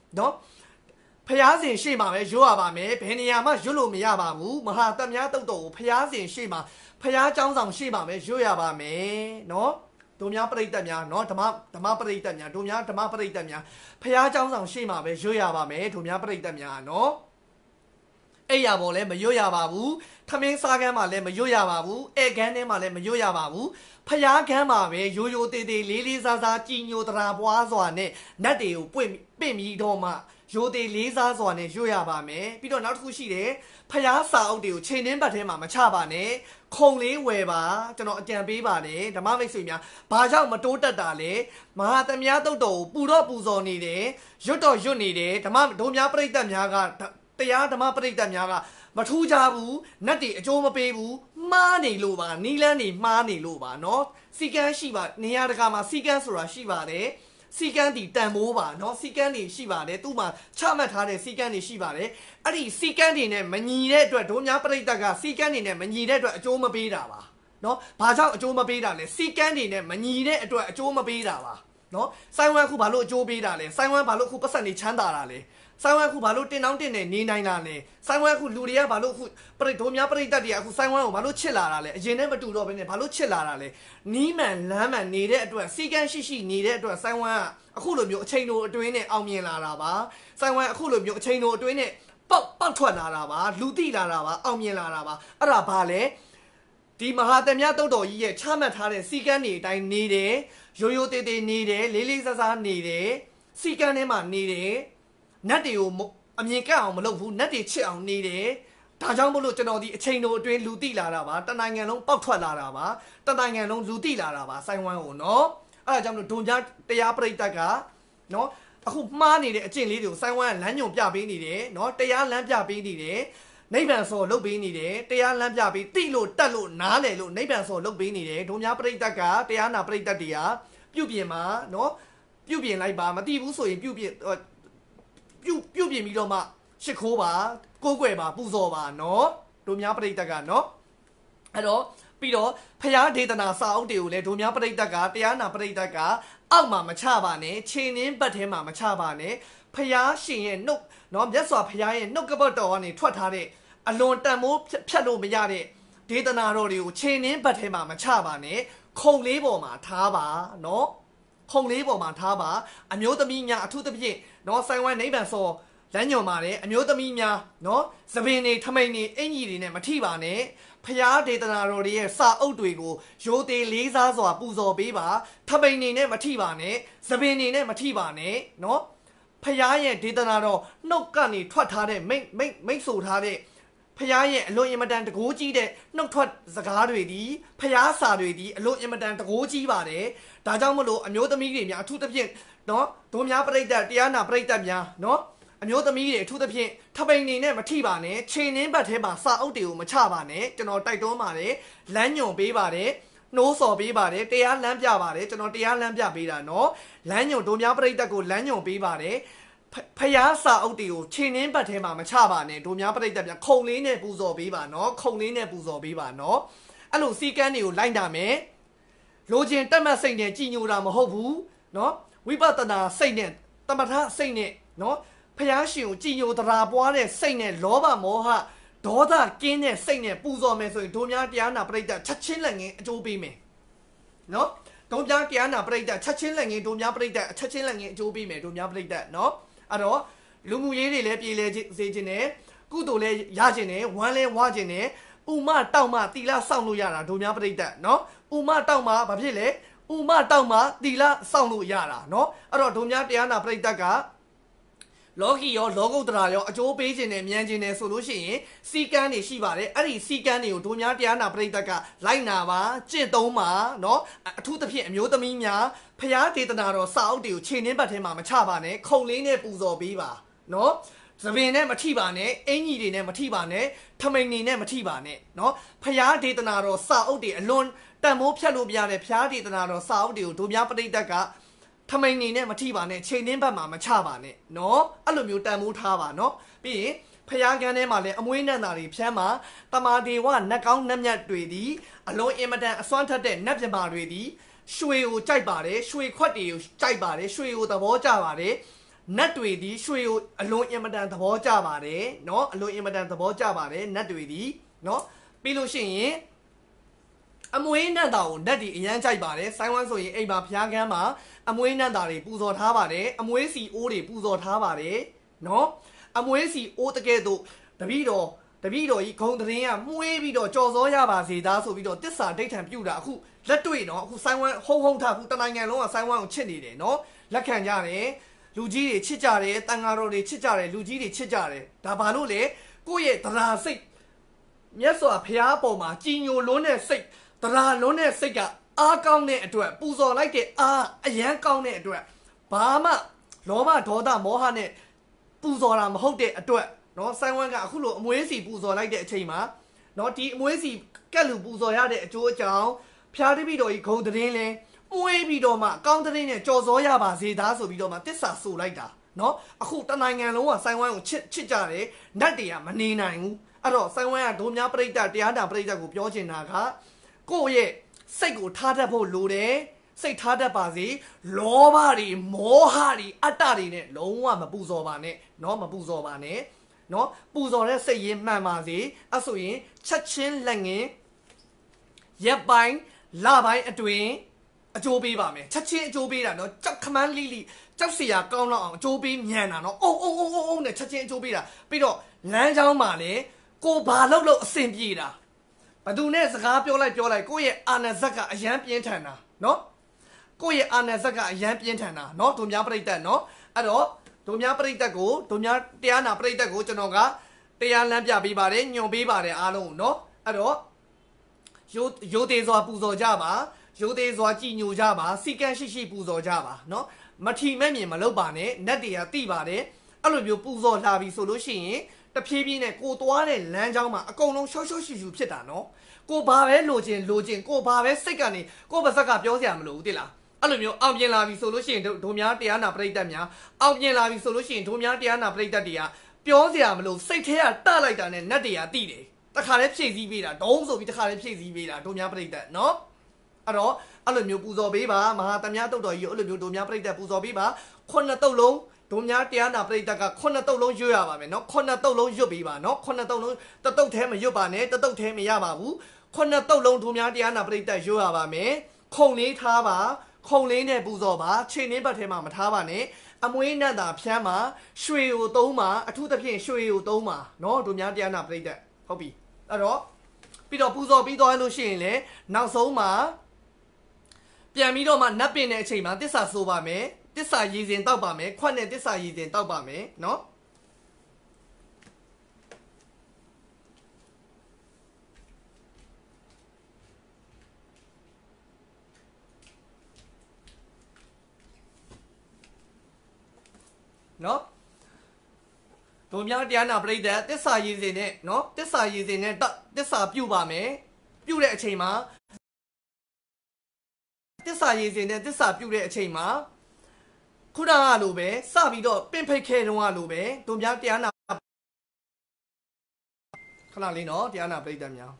နော်ဖျားစဉ်ရှေ့မှာပဲရွတ်ရပါမယ်ဘယ်နေရာမှရွတ်လို့မရပါဘူးမဟာတမယတုတ်တော်ကိုဖျားစဉ်ရှေ့မှာဖျားเจ้าဆောင်ရှေ့မှာပဲရွတ်ရပါမယ်နော်တို့များပြိတ္တများနော်ဓမ္မပြိတ္တများတို့များဓမ္มပြိတ္တများဖျားเจ้าဆောင်ရှေ့မှာပဲရွတ်ရပါမယ်တို့များပြိတ္တများနော်အဲ့ရပေါ်လဲမရွတ်ရပါဘူးထမင်းစားကမ်းမှာလည်းမရွတ်ရပါဘူးဧကန်းထဲမှာလည်းမရွတ်ရပါဘူးဖျားကမ်းမှာပဲရိုးရိုးသေးသေးလေးလေးစားစားကြည်ညိုတရာပွားစွာနဲ့နတ်တွေကိုပွင့်ပင့်ပြီးတော့မှရိုးသေးလေးစားစွာနဲ့ရွတ်ရပါမယ်ပြီးတော့နောက်တစ်ခုရှိတယ်ဖျားစာအုပ်တွေကိုချိန်နှင်းဘတ်ထဲမှာမချပါနဲ့ခုံလေးဝယ်ပါကျွန်တော်အကြံပေးပါတယ်ဓမ္မမိတ်ဆွေများဘာကြောင့်မတိုးတက်တာလဲမဟာသမယတုတ်တော်ကိုပူတော့ပူဇော်နေတယ်ရွတ်တော့ရွတ်နေတယ်ဓမ္မတို့များပြိတ္တများကတရားဓမ္မပရိသတ်များကမထူးကြဘူးနတ်တွေအကျိုးမပေးဘူးမှားနေလို့ပါနီလန်းနေမှားနေလို့ပါเนาะစီကန်းရှိပါနေရာတကာမှာစီကန်းဆိုတာရှိပါတယ်စီကန်းတီတန်မိုးပါเนาะစီကန်းတွေရှိပါတယ်သူ့မှာချမှတ်ထားတဲ့စီကန်းတွေရှိပါတယ်အဲ့ဒီစီကန်းတွေနဲ့မညီတဲ့အတွက်တို့များပရိသတ်ကစီကန်းတွေနဲ့မညီတဲ့အတွက်အကျိုးမပေးတာပါเนาะဘာကြောင့်အကျိုးမပေးတာလဲစီကန်းတွေနဲ့မညီတဲ့အတွက်အကျိုးမပေးတာပါเนาะစိုင်းဝမ်ခုဘာလို့အကျိုးပေးတာလဲစိုင်းဝမ်ဘာလို့ခုပတ်စံနေချမ်းသာတာလဲဆိုင်ဝမ်ခုဘာလို့တင်တောင်းတင်နေနေနိုင်တာလဲဆိုင်ဝမ်ခုလူတွေကဘာလို့ခုဒိုများပရိသတ်တွေကအခုဆိုင်ဝမ်ကိုဘာလို့ချစ်လာတာလဲအရင်နဲ့မတူတော့ဘဲနဲ့ဘာလို့ချစ်လာတာလဲနီးမှန်လမ်းမှန်နေတဲ့အတွက်စီကန်းရှိရှိနေတဲ့အတွက်ဆိုင်ဝမ်ကအခုလိုမျိုးအချိန်တို့အတွင်းနဲ့အောင်မြင်လာတာပါဆိုင်ဝမ်အခုလိုမျိုးအချိန်တို့အတွင်းနဲ့ပေါက်ထွက်လာတာပါလူတိလာတာပါအောင်မြင်လာတာပါအဲ့ဒါဘာလဲဒီမဟာသမယတုတ်တော်ကြီးရဲ့ချမှတ်ထားတဲ့စီကန်းတွေအတိုင်းနေတယ်ရိုးရိုးသေးသေးနေတယ်လေးလေးစားစားနေတယ်စီကန်းထဲမှာနေတယ်နတ်တွေကိုအမြင်ကပ်အောင်မလုပ်ဘူးနတ်တွေချစ်အောင်နေတယ်ဒါကြောင့်မို့လို့ကျွန်တော်ဒီအချိန်တို့အတွင်းလူတိလာတာပါတနိုင်ငံလုံးပေါက်ထွက်လာတာပါတနိုင်ငံလုံးလူတိလာတာပါဆိုင်ဝမ်ကိုနော်အဲ့ဒါကြောင့်မို့ဒုံကြားတရားပရိသတ်ကနော်အခုမှားနေတဲ့အကျင့်လေးတွေကိုဆိုင်ဝမ်ကလမ်းညွန်ပြပေးနေတယ်နော်တရားလမ်းပြပေးနေတယ်နိဗ္ဗာန်စောလုပ်ပေးနေတယ်တရားလမ်းပြပေးတိလို့တတ်လို့နားလေလို့နိဗ္ဗာန်စောလုပ်ပေးနေတယ်ဒုံများပရိသတ်ကတရားနာပရိသတ်တွေကပြုပြင်မှာနော်ပြုပြင်လိုက်ပါမသိဘူးဆိုရင်ပြုပြင်ပြီးတော့မှရှ िख ိုးပါကိုးကွယ်ပါပူဇော်ပါနော်တို့များပရိသတ်ကနော်အဲ့တော့ပြီးတော့ဖျားဒေသနာစာအုပ်တွေကိုလည်းတို့များပရိသတ်ကတရားနာပရိသတ်ကအောက်မှာမချပါနဲ့ခြေနှင်းဘတ်ထဲမှာမချပါနဲ့ဖျားရှင်ရဲ့နှုတ်နော်မြတ်စွာဘုရားရဲ့နှုတ်ကပတ်တော်ကနေထွက်ထားတဲ့အလွန်တန်မိုးဖြတ်လို့မရတဲ့ဒေသနာတော်တွေကိုခြေနှင်းဘတ်ထဲမှာမချပါနဲ့ခုံလေးပေါ်မှာထားပါနော်ခုံလေးပေါ်မှာထားပါအမျိုးသမီးများအထူးသဖြင့်နော်ဆိုင်ဝမ်နိဗ္ဗာန်စောလမ်းညွန်ပါတယ်အမျိုးသမီးများနော်သပင်တွေထမိန်တွေအင်ကြီးတွေနဲ့မထိပါနဲ့ဖျားဒေသနာတော်တွေရဲ့စာအုပ်တွေကိုရိုသေလေးစားစွာပူဇော်ပေးပါထမိန်တွေနဲ့မထိပါနဲ့သပင်တွေနဲ့မထိပါနဲ့နော်ဖျားရဲ့ဒေသနာတော်နှုတ်ကနေထွက်ထားတဲ့မိတ်ဆိုထားတဲ့ဖျားရဲ့အလွန်အင်မတန်တကိုးကြီးတဲ့နှုတ်ထွက်စကားတွေဒီဖျားစာတွေဒီအလွန်အင်မတန်တကိုးကြီးပါတယ်ဒါကြောင့်မလို့အမျိုးသမီးတွေများအထူးသဖြင့်နော်ဒုံများပရိသတ်တရားနာပရိသတ်များနော်အမျိုးသမီးတွေအထူးသဖြင့်ထပိန်နေနဲ့မထိပါနဲ့ခြေနှင်းဘတ်ထဲမှာစာအုပ်တွေကိုမချပါနဲ့ကျွန်တော်တိုက်တွန်းပါတယ်လမ်းညွန်ပေးပါတယ်နှိုးဆော်ပေးပါတယ်တရားလမ်းပြပါတယ်ကျွန်တော်တရားလမ်းပြပေးတာနော်လမ်းညွန်ဒုံများပရိသတ်ကိုလမ်းညွန်ပေးပါတယ်ဖျားစာအုပ်တွေကိုခြေနှင်းဘတ်ထဲမှာမချပါနဲ့ဒုံများပရိသတ်များခုံလေးနဲ့ပူဇော်ပေးပါနော်ခုံလေးနဲ့ပူဇော်ပေးပါနော်အဲ့လိုစီကန်းတွေကိုလိုက်တာမယ်လိုချင်တက်မှတ်စိတ်နဲ့ကြည်ညိုတာမဟုတ်ဘူးနော်ဝိပဿနာစိတ်နဲ့တမထစိတ်နဲ့နော်ဖျားရှင်ကိုကြည်ညိုတရာပွားတဲ့စိတ်နဲ့လောဘမောဟဒေါသကင်းတဲ့စိတ်နဲ့ပူဇော်မယ်ဆိုရင်ဒုံများတရားနာပရိသတ်ချက်ချင်းလက်ငင်းအကျိုးပေးမယ်နော်ဒုံများတရားနာပရိသတ်ချက်ချင်းလက်ငင်းဒုံများပရိသတ်ချက်ချင်းလက်ငင်းအကျိုးပေးမယ်ဒုံများပရိသတ်နော်အဲ့တော့လူမှုရေးတွေလည်းပြေလည်စေခြင်းနဲ့ကုသိုလ်လည်းရခြင်းနဲ့ဝမ်းလည်းဝါခြင်းနဲ့ဥမတောက်မှတီလာစောင့်လို့ရတာဒုံများပရိသတ်နော်ဥမတောက်မှဘာဖြစ်လဲဥမတောက်မှတီလာစောင့်လို့ရတာနော်အဲ့တော့ဒုံများတရားနာပရိသတ်ကလောကီရောလောကုတ္တရာရောအကျိုးပေးခြင်းနဲ့မြန်ခြင်းနဲ့ဆိုလို့ရှိရင်စီကန်းတွေရှိပါတယ်အဲ့ဒီစီကန်းတွေကိုဒုများတရားနာပရိသတ်ကလိုက်နာပါကျင့်သုံးပါเนาะအထူးသဖြင့်အမျိုးသမီးများဖျားဒေသနာတော်စာအုပ်တွေကိုခြေနှင်းဘတ်ထဲမှာမချပါနဲ့ခုံလေးနဲ့ပူဇော်ပေးပါเนาะသပင်နဲ့မထိပါနဲ့အင်ကြီးတွေနဲ့မထိပါနဲ့ထမိန်တွေနဲ့မထိပါနဲ့เนาะဖျားဒေသနာတော်စာအုပ်တွေအလွန်တန်မိုးဖြတ်လို့မရတဲ့ဖျားဒေသနာတော်စာအုပ်တွေကိုဒုများပရိသတ်ကထမိန်နေနဲ့မထိပါနဲ့ချိန်နှင်းဘက်မှာမချပါနဲ့နော်အဲ့လိုမျိုးတန်မိုးထားပါနော်ပြီးရင်ဖျားကန်းထဲမှာလည်းအမွှေးနံ့တာတွေဖြန်းမှာတမာဒေဝနတ်ကောင်းနတ်မြတ်တွေဒီအလွန်အင်မတန်အစွမ်းထက်တဲ့နတ်ပြမာတွေဒီရွှေကိုကြိုက်ပါတယ်ရွှေခွက်တွေကိုကြိုက်ပါတယ်ရွှေကိုသဘောကျပါတယ်နတ်တွေဒီရွှေကိုအလွန်အင်မတန်သဘောကျပါတယ်နော်အလွန်အင်မတန်သဘောကျပါတယ်နတ်တွေဒီနော်ပြီးလို့ရှိရင်အမွေးနတ်တာကိုနတ်ဒီအရန်ကြိုက်ပါတယ်ဆိုင်းဝမ်းဆိုရင်အိမ်မှာဖျားကန်းမှာအမွေးနတ်တာတွေပူဇော်ထားပါတယ်အမွေးစီအိုးတွေပူဇော်ထားပါတယ်နော်အမွေးစီအိုးတကယ်တော့တပည့်တော်ကြီးဂုံတရင်ကမှုေးပြီးတော့ကြော်စောရပါစေသားဆိုပြီးတော့တစ္ဆာဒိဋ္ဌံပြုတာအခုလက်တွေ့နော်အခုဆိုင်းဝမ်းဟုံထအခုတနိုင်ငံလုံးကဆိုင်းဝမ်းကိုချစ်နေတယ်နော်လက်ခံကြတယ်လူကြီးတွေချစ်ကြတယ်တန်ဃာတော်တွေချစ်ကြတယ်လူကြီးတွေချစ်ကြတယ်ဒါဘာလို့လဲကိုယ့်ရဲ့တရားစိတ်မြတ်စွာဘုရားပေါ်မှာကြည်ညိုလွန်းတဲ့စိတ်တရားလွန်းတဲ့စိတ်ကအားကောင်းတဲ့အတွက်ပူဇော်လိုက်တဲ့အားအယံကောင်းတဲ့အတွက်ဘာမှလောဘဒေါသမောဟနဲ့ပူဇော်တာမဟုတ်တဲ့အတွက်နော်ဆိုင်းဝမ်းကအခုလိုအမွေးစီပူဇော်လိုက်တဲ့အချိန်မှာနော်ဒီအမွေးစီကက်လူပူဇော်ရတဲ့အကျိုးအကြောင်းဖျားတပည့်တော်ကြီးဂုံတရင်လဲမှုေးပြီးတော့မှကောင်းတဲ့နဲ့ကြော်စောရပါစေသားဆိုပြီးတော့မှတစ္ဆာဆိုလိုက်တာနော်အခုတနိုင်ငံလုံးကဆိုင်းဝမ်းကိုချစ်ကြတယ်နတ်တွေကမနေနိုင်ဘူးအဲ့တော့ဆိုင်းဝမ်းကဒုံများပြိတ္တတရားနာပြိတ္တကိုပြောချင်တာကကိုယ့်ရဲ့စိတ်ကိုထားတတ်ဖို့လိုတယ်စိတ်ထားတတ်ပါစေလောဘတွေမောဟတွေအတ္တတွေနဲ့လုံးဝမပူဇော်ပါနဲ့နော်မပူဇော်ပါနဲ့နော်ပူဇော်တဲ့စိတ်ရင်းမှန်ပါစေအဲ့ဆိုရင်ချက်ချင်းလက်ငင်းရက်ပိုင်းလပိုင်းအတွင်းအကျိုးပေးပါမယ်ချက်ချင်းအကျိုးပေးတာနော်ကြောက်ခမန်းလိလိကြောက်เสียကောင်းတော့အောင်အကျိုးပေးမြန်တာနော်အုံနဲ့ချက်ချင်းအကျိုးပေးတာပြီးတော့လမ်းကြောင်းမှာလည်းကိုဘာလို့အဆင်ပြေတာဘသူနဲ့စကားပြောလိုက်ကိုယ့်ရဲ့အာဏာဇက်ကအယမ်းပြင်းထန်တာနော်ကိုယ့်ရဲ့အာဏာဇက်ကအယမ်းပြင်းထန်တာနော်တို့များပြိတ္တနော်အဲ့တော့တို့များပြိတ္တကိုတို့များတရားနာပြိတ္တကိုကျွန်တော်ကတရားလမ်းပြပေးပါတယ်ညွှန်ပေးပါတယ်အားလုံးနော်အဲ့တော့ရိုသေစွာပူဇော်ကြပါရိုသေစွာကြည်ညိုကြပါစီကံရှိပူဇော်ကြပါနော်မထီမဲ့မြင်မလုပ်ပါနဲ့နတ်တွေကတိပါတယ်အဲ့လိုမျိုးပူဇော်လာပြီဆိုလို့ရှိရင်တဖြည်းဖြည်းနဲ့ကိုသွားတဲ့လမ်းကြောင်းမှာအကုန်လုံးရှော့ရှဖြစ်တာနော်ကိုဘာပဲလိုချင်ကိုဘာပဲစိတ်ကနေကိုပါဇက်ကပြောစရာမလိုဘူးတိလားအဲ့လိုမျိုးအောင်ပြင်လာပြီဆိုလို့ရှိရင်တို့များတရားနာပရိသတ်များအောင်ပြင်လာပြီဆိုလို့ရှိရင်တို့များတရားနာပရိသတ်တွေကပြောစရာမလိုစိတ်ထဲကတလိုက်တာနဲ့နတ်တွေကတိတယ်တခါတည်းဖြည့်ဆည်းပေးတာဒုံးဆိုပြီးတခါတည်းဖြည့်ဆည်းပေးတာတို့များပရိသတ်နော်အဲ့တော့အဲ့လိုမျိုးပူဇော်ပေးပါမဟာသမ ्या တုတ်တော်ကြီးကိုအဲ့လိုမျိုးတို့များပရိသတ်ပူဇော်ပေးပါခုနှစ်တုတ်လုံးတို့များတရားနာပရိသတ်ကခုနှစ်တုတ်လုံးရွတ်ရပါမယ်နော်ခုနှစ်တုတ်လုံးရွတ်ပေးပါနော်ခုနှစ်တုတ်လုံးတတုတ်ထဲမရွတ်ပါနဲ့တတုတ်ထဲမရပါဘူးခုနှစ်တုတ်လုံးတို့များတရားနာပရိသတ်ရွတ်ရပါမယ်ခုံလေးထားပါခုံလေးနဲ့ပူဇော်ပါချိန်နှင်းဘက်ထဲမှာမထားပါနဲ့အမွေးနတ်တာဖြန်းပါရွှေကိုသုံးပါအထူးသဖြင့်ရွှေကိုသုံးပါနော်တို့များတရားနာပရိသတ်ဟုတ်ပြီအဲ့တော့ပြီးတော့ပူဇော်ပြီးသွားလို့ရှိရင်လည်းနောက်ဆုံးမှာပြန်ပြီးတော့မှနတ်ပင်တဲ့အချိန်မှာတစ္ဆာဆိုပါမယ်တစ္ဆာရည်စင်တောက်ပါမယ်ခွက်နဲ့တစ္ဆာရည်စင်တောက်ပါမယ်နော်နော်တို့များတရားနာပရိသတ်တစ္ဆာရည်စင်နဲ့နော်တစ္ဆာရည်စင်နဲ့တစ္ဆာပြုပါမယ်ပြုတဲ့အချိန်မှာတစ္ဆာရည်စင်နဲ့တစ္ဆာပြုတဲ့အချိန်မှာခုနကလိုပဲစပြီးတော့ပင်ဖိတ်ခဲတုန်းကလိုပဲတို့များတရားနာခဏလေးနော်တရားနာပရိသတ်များ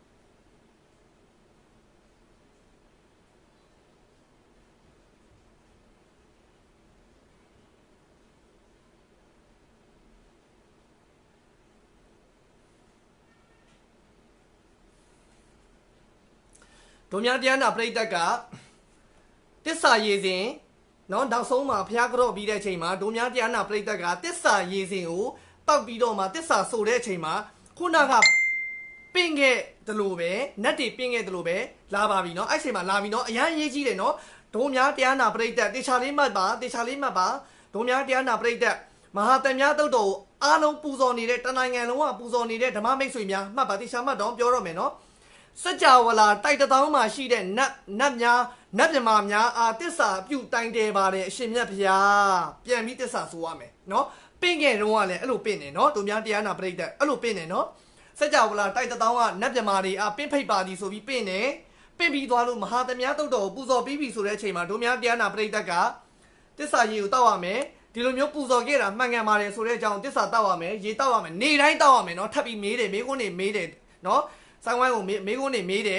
တို့များတရားနာပရိသတ်ကတစ္ဆာရည်စင်နော်နောက်ဆုံးမှာဖျားကြော့ပြီးတဲ့အချိန်မှာတို့များတရားနာပရိသတ်ကတစ္ဆာရည်စင်ကိုတောက်ပြီးတော့မှတစ္ဆာဆိုတဲ့အချိန်မှာခုနကပင်ခဲ့တယ်လို့ပဲနတ်တွေပင်ခဲ့တယ်လို့ပဲလာပါပြီနော်အဲ့ချိန်မှာလာပြီနော်အရန်ရေးကြီးတယ်နော်တို့များတရားနာပရိသတ်တေချာလေးမှတ်ပါတို့များတရားနာပရိသတ်မဟာတန်များတုတ်တော်ကိုအားလုံးပူဇော်နေတဲ့တနိုင်ငံလုံးကပူဇော်နေတဲ့ဓမ္မမိတ်ဆွေများမှတ်ပါတေချာမှတ်တော့ပြောတော့မယ်နော်စကြဝဠာတိုက်တောင်းမှာရှိတဲ့နတ်မြမာများအားတစ္ဆာပြုတိုင်တယ်ပါတယ်အရှင်မြတ်ဗျာပြန်ပြီးတစ္ဆာဆိုရမယ်နော်ပင့်ခဲ့တော့ကလည်းအဲ့လိုပင့်နေနော်တို့များတရားနာပရိသတ်အဲ့လိုပင့်နေနော်စကြဝဠာတိုက်တောင်းကနတ်မြမာတွေအားပင့်ဖိတ်ပါသည်ဆိုပြီးပင့်နေပင့်ပြီးသွားလို့မဟာသမ ्या တုတ်တော်ကိုပူဇော်ပြီးပြီဆိုတဲ့အချိန်မှာတို့များတရားနာပရိသတ်ကတစ္ဆာရေကိုတောက်ရမယ်ဒီလိုမျိုးပူဇော်ခဲ့တာမှန်ကန်ပါတယ်ဆိုတဲ့အကြောင်းတစ္ဆာတောက်ရမယ်ရေတောက်ရမယ်နေတိုင်းတောက်ရမယ်နော်ထပ်ပြီးမေးတယ်မိကုန်းနေမေးတယ်နော်ဆိုင်ဝိုင်းကိုမေးခွန်းနေမေးတယ်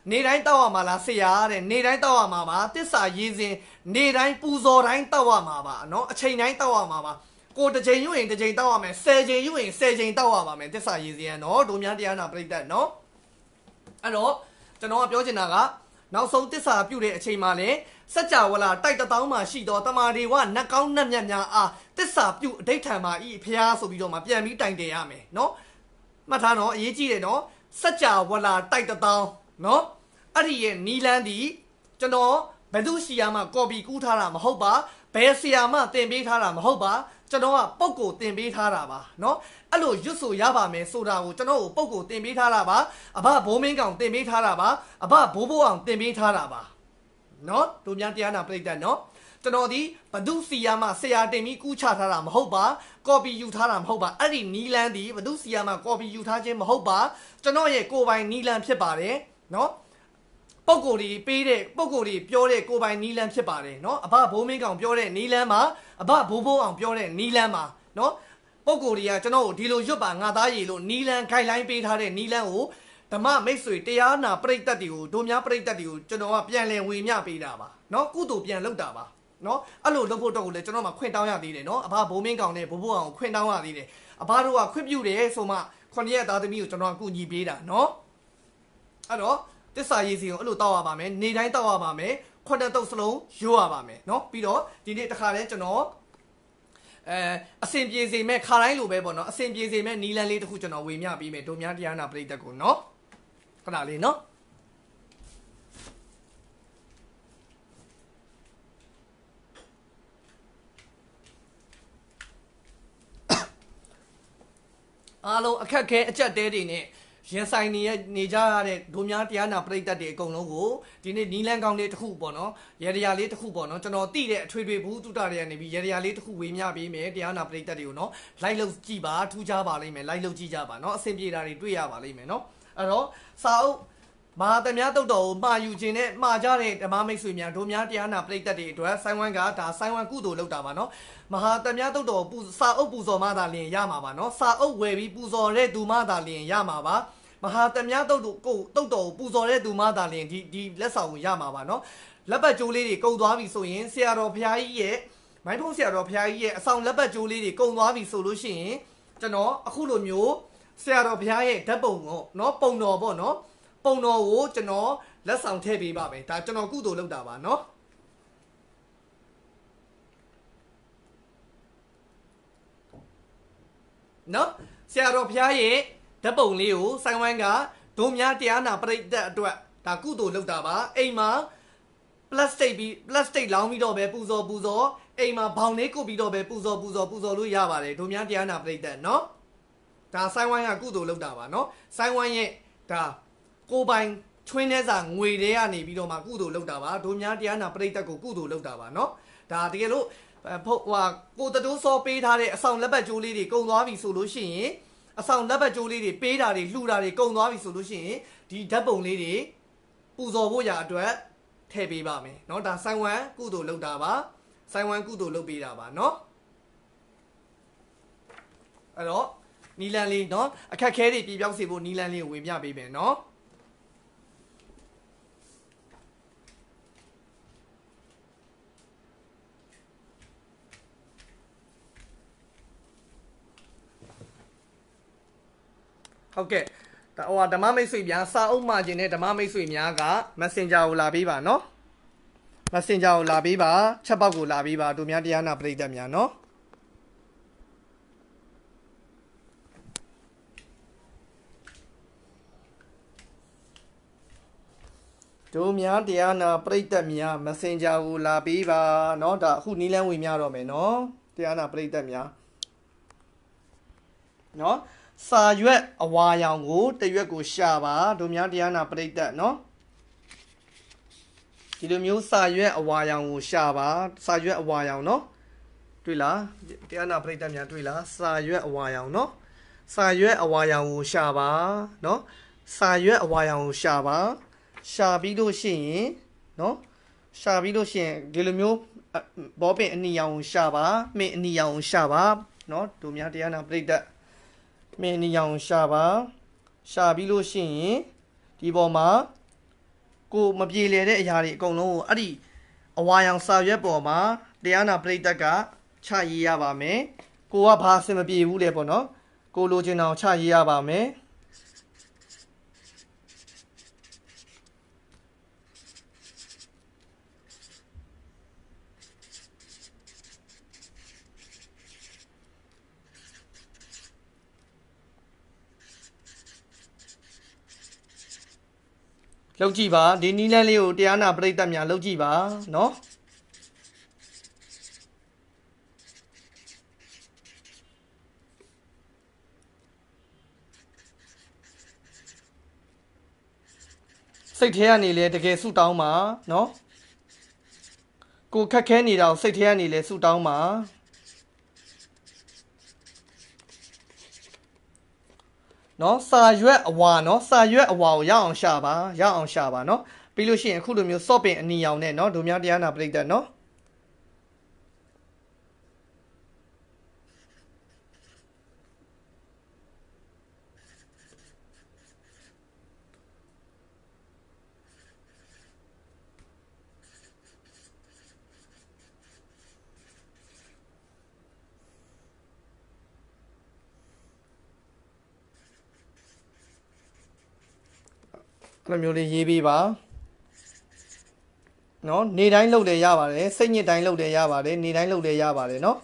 နေတိုင်းတောက်ရမှာလားဆရာတဲ့နေတိုင်းတောက်ရမှာပါတစ္ဆာရေးစဉ်နေတိုင်းပူဇော်တိုင်းတောက်ရမှာပါနော်အချိန်တိုင်းတောက်ရမှာပါကိုတစ်ချိန်ယူရင်တစ်ချိန်တောက်ရမယ်10ချိန်ယူရင်10ချိန်တောက်ရပါမယ်တစ္ဆာရေးစဉ်နော်တို့များတရားနာပြိတ္တနော်အဲ့တော့ကျွန်တော်ကပြောချင်တာကနောက်ဆုံးတစ္ဆာပြုတဲ့အချိန်မှာလည်းစัจ java လာတိုက်တောင်းမှရှိတော့တမာဒေဝနတ်ကောင်းနတ်မြတ်များအားတစ္ဆာပြုအဋိဋ္ဌံမှာဤဖျားဆိုပြီးတော့မှပြန်ပြီးတိုင်တယ်ရမယ်နော်မှတ်ထားနော်အရေးကြီးတယ်နော်စัจ java လာတိုက်တောင်းနော်အဲ့ဒီရဲ့နီလန်းဒီကျွန်တော်ဘယ်သူရှိရမှကော်ပီကူးထားတာမဟုတ်ပါဘယ်ဆရာမှတင်ပေးထားတာမဟုတ်ပါကျွန်တော်ကပုံကိုတင်ပေးထားတာပါเนาะအဲ့လိုရွတ်ဆိုရပါမယ်ဆိုတာကိုကျွန်တော်ကိုပုံကိုတင်ပေးထားတာပါအဘဘိုးမင်းကောင်တင်ပေးထားတာပါအဘဘိုးဘိုးအောင်တင်ပေးထားတာပါเนาะတို့များတရားနာပြိတ္တเนาะကျွန်တော်ဒီဘဒုစီယာမှဆရာတင်ပြီးကူးချထားတာမဟုတ်ပါကော်ပီယူထားတာမဟုတ်ပါအဲ့ဒီနီလန်းဒီဘဒုစီယာမှကော်ပီယူထားခြင်းမဟုတ်ပါကျွန်တော်ရဲ့ကိုယ်ပိုင်နီလန်းဖြစ်ပါတယ်เนาะပုံကိုယ်ဒီပေးတဲ့ပုံကိုယ်ဒီပြောတဲ့ကိုယ်ပိုင်နီလန်းဖြစ်ပါတယ်เนาะအဘဘိုးမင်းကောင်ပြောတဲ့နီလန်းမှာအဘဘိုးဘိုးအောင်ပြောတဲ့နီလန်းမှာเนาะပုံကိုယ်ဒီကကျွန်တော်ကိုဒီလိုရွတ်ပါငါသားရည်လို့နီလန်းခိုင်လိုင်းပေးထားတဲ့နီလန်းကိုဓမ္မမိတ်ဆွေတရားနာပြိတ္တတွေကိုတို့များပြိတ္တတွေကိုကျွန်တော်ကပြန်လည်ဝေမျှပေးတာပါเนาะကုသိုလ်ပြန်လုပ်တာပါเนาะအဲ့လိုလုပ်ဖို့တော့ကိုလည်းကျွန်တော်မှခွင့်တောင်းရသေးတယ်เนาะအဘဘိုးမင်းကောင်နဲ့ဘိုးဘိုးအောင်ခွင့်တောင်းရသေးတယ်အဘတို့ကခွင့်ပြုတယ်ဆိုမှ9ရက်သားသမီးကိုကျွန်တော်အကူညီပေးတာเนาะအဲ့တော့တစ္ဆာရေးစီကိုအဲ့လိုတောက်ရပါမယ်နေတိုင်းတောက်ရပါမယ်ခွန်းတုပ်စလုံးရိုးရပါမယ်เนาะပြီးတော့ဒီနေ့တစ်ခါလဲကျွန်တော်အစင်ပြေစေမဲ့ခါတိုင်းလိုပဲပေါ့เนาะအစင်ပြေစေမဲ့နီလန်းလေးတစ်ခုကျွန်တော်ဝေမျှပေးမယ်တို့များတရားနာပရိသတ်ကိုเนาะခဏလေးเนาะအားလုံးအခက်ခဲအကြက်တဲတွေနဲ့ရင်ဆိုင်နေကြရတဲ့ဒုများတရားနာပရိသတ်တွေအကုန်လုံးကိုဒီနေ့နီလန်းကောင်းလေးတစ်ခုပေါ့နော်ရေရရာလေးတစ်ခုပေါ့နော်ကျွန်တော်တိတဲ့အထွေထွေဘူးတုတတွေကနေပြီးရေရရာလေးတစ်ခုဝေမျှပေးမယ်တရားနာပရိသတ်တွေကိုနော်လိုက်လုပ်ကြည့်ပါထူးခြားပါလိမ့်မယ်လိုက်လုပ်ကြည့်ကြပါနော်အဆင်ပြေတာတွေတွေ့ရပါလိမ့်မယ်နော်အဲ့တော့စာအုပ်မဟာသမ ्या တုတ်တော်ကိုမှာယူခြင်းနဲ့မှာကြတဲ့ဓမ္မမိတ်ဆွေများဒုများတရားနာပရိသတ်တွေအတွက်ဆိုင်းဝမ်ကဒါဆိုင်းဝမ်ကုသိုလ်လုပ်တာပါနော်မဟာသမ ्या တုတ်တော်စာအုပ်ပူဇော်မှသာလျင်ရမှာပါနော်စာအုပ်ဝယ်ပြီးပူဇော်တဲ့သူမှသာလျင်ရမှာပါမဟာသမ ्या တုတ်တော်ကိုတုတ်တော်ပူဇော်တဲ့သူမှသာလျင်ဒီလက်ဆောင်ကိုရမှာပါနော်လက်ပတ်ကြိုးလေးတွေကုန်သွားပြီဆိုရင်ဆရာတော်ဘုရားကြီးရဲ့မိုင်းဖုံးဆရာတော်ဘုရားကြီးရဲ့အဆောင်လက်ပတ်ကြိုးလေးတွေကုန်သွားပြီဆိုလို့ရှိရင်ကျွန်တော်အခုလိုမျိုးဆရာတော်ဘုရားရဲ့ဓာတ်ပုံကိုနော်ပုံတော်ပေါ့နော်ပုံတော်ကိုကျွန်တော်လက်ဆောင်ထည့်ပေးပါမယ်ဒါကျွန်တော်ကုသိုလ်လုပ်တာပါနော်နော်ဆရာတော်ဘုရားရဲ့ဓာတ်ပုံလေးကိုဆိုင်းဝိုင်းကဒုံများတရားနာပရိသတ်အတွက်ဒါကုသိုလ်လုပ်တာပါအိမ်မှာပလတ်စတစ်လောင်းပြီးတော့ပဲပူဇော်အိမ်မှာဘောင်လေးကုတ်ပြီးတော့ပဲပူဇော်လို့ရပါတယ်ဒုံများတရားနာပရိသတ်နော်ဒါဆိုင်းဝိုင်းကကုသိုလ်လုပ်တာပါနော်ဆိုင်းဝိုင်းရဲ့ဒါကိုပိုင်ချွင်းတဲ့စာငွေတွေကနေပြီးတော့မှကုသိုလ်လုပ်တာပါဒုများတရားနာပရိသတ်ကိုကုသိုလ်လုပ်တာပါနော်ဒါတကယ်လို့ကိုတတိုးစောပေးထားတဲ့အဆောင်လက်ပတ်ကြိုးလေးတွေကုန်သွားပြီဆိုလို့ရှိရင်အဆောင်လက်ပတ်ကြိုးလေးတွေပေးတာတွေလှူတာတွေကုန်သွားပြီဆိုလို့ရှိရင်ဒီဓာတ်ပုံလေးတွေပူဇော်ဖို့ရာအတွက်ထည့်ပေးပါမယ်เนาะဒါဆိုင်းဝမ်ကုသိုလ်လုပ်တာပါဆိုင်းဝမ်ကုသိုလ်လုပ်ပေးတာပါเนาะအဲ့တော့နီလန်လေးเนาะအခက်ခဲတွေပြေပြောက်စေဖို့နီလန်လေးကိုဝေမျှပေးမယ်เนาะဟုတ်ကဲ့ဟိုဓမ္မမိတ်ဆွေများစာအုပ်မှာခြင်းနဲ့ဓမ္မမိတ်ဆွေများက Messenger ကိုလာပေးပါเนาะ Messenger ကိုလာပေးပါချက်ပေါက်ကိုလာပေးပါတို့များတရားနာပရိသတ်များเนาะတို့များတရားနာပရိသတ်များ Messenger ကိုလာပေးပါเนาะဒါအခုနီးလန်းဝင်များတော့မယ်เนาะတရားနာပရိသတ်များเนาะစာရွက်အဝါရောင်ကိုတရွက်ကိုရှာပါတို့များတရားနာပရိသတ်เนาะဒီလိုမျိုးစာရွက်အဝါရောင်ကိုရှာပါစာရွက်အဝါရောင်เนาะတွေ့လားတရားနာပရိသတ်များတွေ့လားစာရွက်အဝါရောင်เนาะစာရွက်အဝါရောင်ကိုရှာပါเนาะစာရွက်အဝါရောင်ကိုရှာပါရှာပြီးလို့ရှိရင်เนาะရှာပြီးလို့ရှိရင်ဒီလိုမျိုးဘောပင်အနီရောင်ကိုရှာပါမင်းအနီရောင်ကိုရှာပါเนาะတို့များတရားနာပရိသတ်မင်းအနီရောင်ကိုရှာပါရှာပြီးလို့ရှိရင်ဒီပေါ်မှာကိုမပြေလည်တဲ့အရာတွေအကုန်လုံးကိုအဲ့ဒီအဝါရောင်စာရွက်ပေါ်မှာတရားနာပရိသတ်ကချရေးရပါမယ်ကိုကဘာအဆင်မပြေဘူးလဲပေါ့နော်ကိုလိုချင်အောင်ချရေးရပါမယ်လောက်ကြည့်ပါဒီနီးလန်းလေးကိုတရားနာပရိသတ်များလောက်ကြည့်ပါနော်စိတ်ထဲကနေလေတကယ်ဆူတောင်းပါနော်ကိုခက်ခဲနေတာကိုစိတ်ထဲကနေလေဆူတောင်းပါနော်စာရွက်အဝါနော်စာရွက်အဝါကိုရအောင်ရှာပါနော်ပြီးလို့ရှိရင်အခုလိုမျိုးစော့ပင်အနီရောင်နဲ့နော်ဒုများတရားနာပရိသတ်နော်အဲ့လိုမျိုးလေးရေးပေးပါနော်နေတိုင်းလုပ်တယ်ရပါတယ်စိတ်ညစ်တိုင်းလုပ်တယ်ရပါတယ်နေတိုင်းလုပ်တယ်ရပါတယ်နော်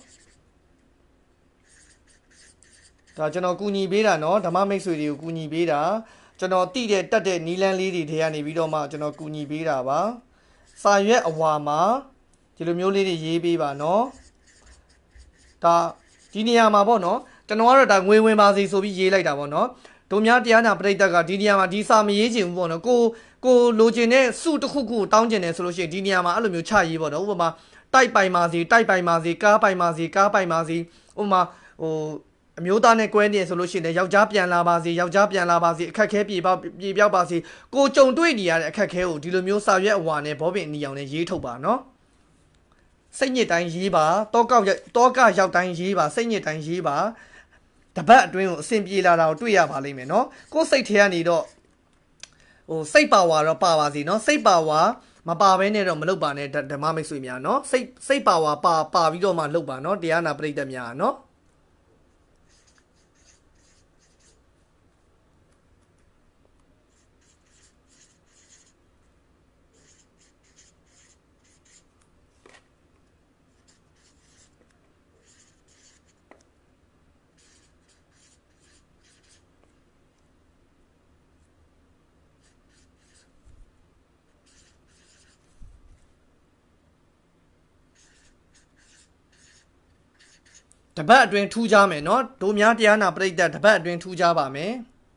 ဒါကျွန်တော်ကူညီပေးတာနော်ဓမ္မမိတ်ဆွေတွေကိုကူညီပေးတာကျွန်တော်တိတဲ့တက်တဲ့နီလန်းလေးတွေထဲကနေပြီးတော့မှကျွန်တော်ကူညီပေးတာပါစာရွက်အဝါမှာဒီလိုမျိုးလေးတွေရေးပေးပါနော်ဒါဒီနေရာမှာပေါ့နော်ကျွန်တော်ကတော့ဒါငွေဝင်ပါစီဆိုပြီးရေးလိုက်တာပေါ့နော်တို့များတရားနာပရိသတ်ကဒီနေရာမှာဒီစာမရေးချင်ဘူးပေါ့နော်ကိုလိုချင်တဲ့စုတစ်ခုခုတောင်းချင်တယ်ဆိုလို့ရှိရင်ဒီနေရာမှာအဲ့လိုမျိုးချရေးပေါ့နော်ဥပမာတိုက်ပိုင်ပါစီကားပိုင်ပါစီဥပမာအမျိုးသားနဲ့ကွဲနေဆိုလို့ရှိရင်ယောက်ျားပြန်လာပါစေအခက်ခဲပြေပြောက်ပါစေကိုကြုံတွေ့နေရတဲ့အခက်ခဲကိုဒီလိုမျိုးစာရွက်အဝါနဲ့ဘောပင်အနီအောင်နဲ့ရေးထုတ်ပါနော်စိတ်ညစ်တိုင်းရေးပါတောကရောက်တိုင်းရေးပါစိတ်ညစ်တိုင်းရေးပါတပတ်အတွင်းကိုအဆင်ပြေလာတာကိုတွေ့ရပါလိမ့်မယ်နော်ကိုယ်စိတ်ထဲကနေတော့စိတ်ပါဝါတော့ပါပါစီနော်စိတ်ပါဝါမပါဘဲနဲ့တော့မလုပ်ပါနဲ့ဓမ္မမိတ်ဆွေများနော်စိတ်ပါဝါပါပြီးတော့မှလုပ်ပါနော်တရားနာပရိသတ်များနော်တပတ်အတွင်းထူးကြမယ်နော်တို့များတရားနာပရိသတ်တပတ်အတွင်းထူးကြပါမယ်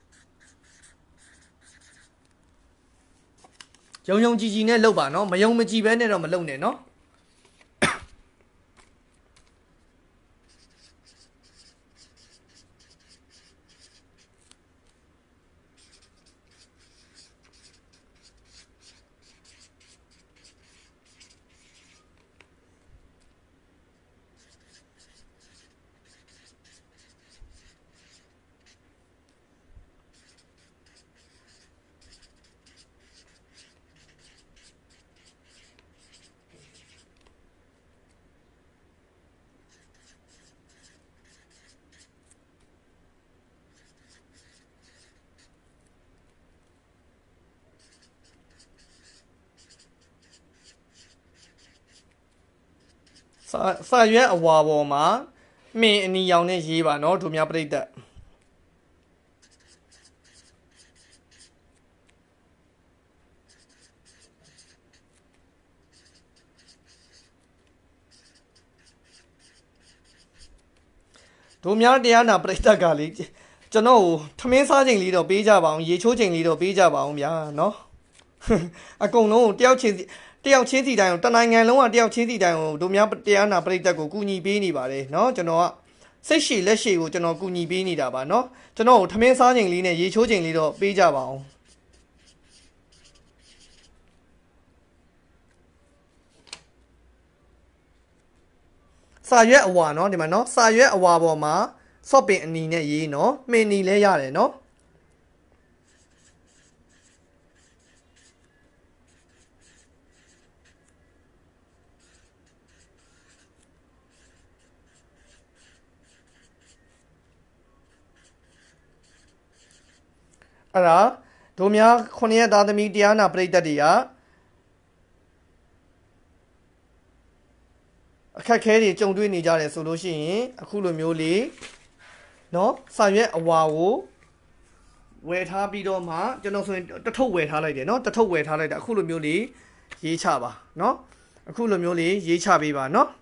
ယုံကြည်နဲ့လုပ်ပါနော်မယုံမကြည်ပဲနဲ့တော့မလုပ်နဲ့နော်စာရွက်အဝါပေါ်မှာမင်းအနီရောင်နဲ့ရေးပါနော်တို့များပရိသတ်တို့များတရားနာပရိသတ်ကလေကျွန်တော်ထမင်းစားချိန်လေးတော့ပေးကြပါအောင်ရေချိုးချိန်လေးတော့ပေးကြပါအောင်ဗျာနော်အကုန်လုံးတယောက်ချင်းစီတိုင်းကိုတနိုင်ငံလုံးကတယောက်ချင်းစီတိုင်းကိုတို့များတရားနာပရိသတ်ကိုကူညီပေးနေပါတယ်เนาะကျွန်တော်ကစိတ်ရှည်လက်ရှည်ကိုကျွန်တော်ကူညီပေးနေတာပါเนาะကျွန်တော်ကိုထမင်းစားချိန်လေးနဲ့ရေချိုးချိန်လေးတော့ပေးကြပါအောင်စာရွက်အဝါเนาะဒီမှာเนาะစာရွက်အဝါပေါ်မှာစော့ပင်အနီနဲ့ရေးเนาะမှင်နီလဲရတယ်เนาะအဲ့ဒါတို့များခုနှစ်ရက်သားသမီးတရားနာပရိသတ်တွေကအခက်ခဲတွေကြုံတွေ့နေကြတယ်ဆိုလို့ရှိရင်အခုလိုမျိုးလေးနော်စာရွက်အဝါကိုဝယ်ထားပြီးတော့မှကျွန်တော်ဆိုရင်တထုပ်ဝယ်ထားလိုက်တယ်နော်တထုပ်ဝယ်ထားလိုက်တာအခုလိုမျိုးလေးရေးချပါနော်အခုလိုမျိုးလေးရေးချပေးပါနော်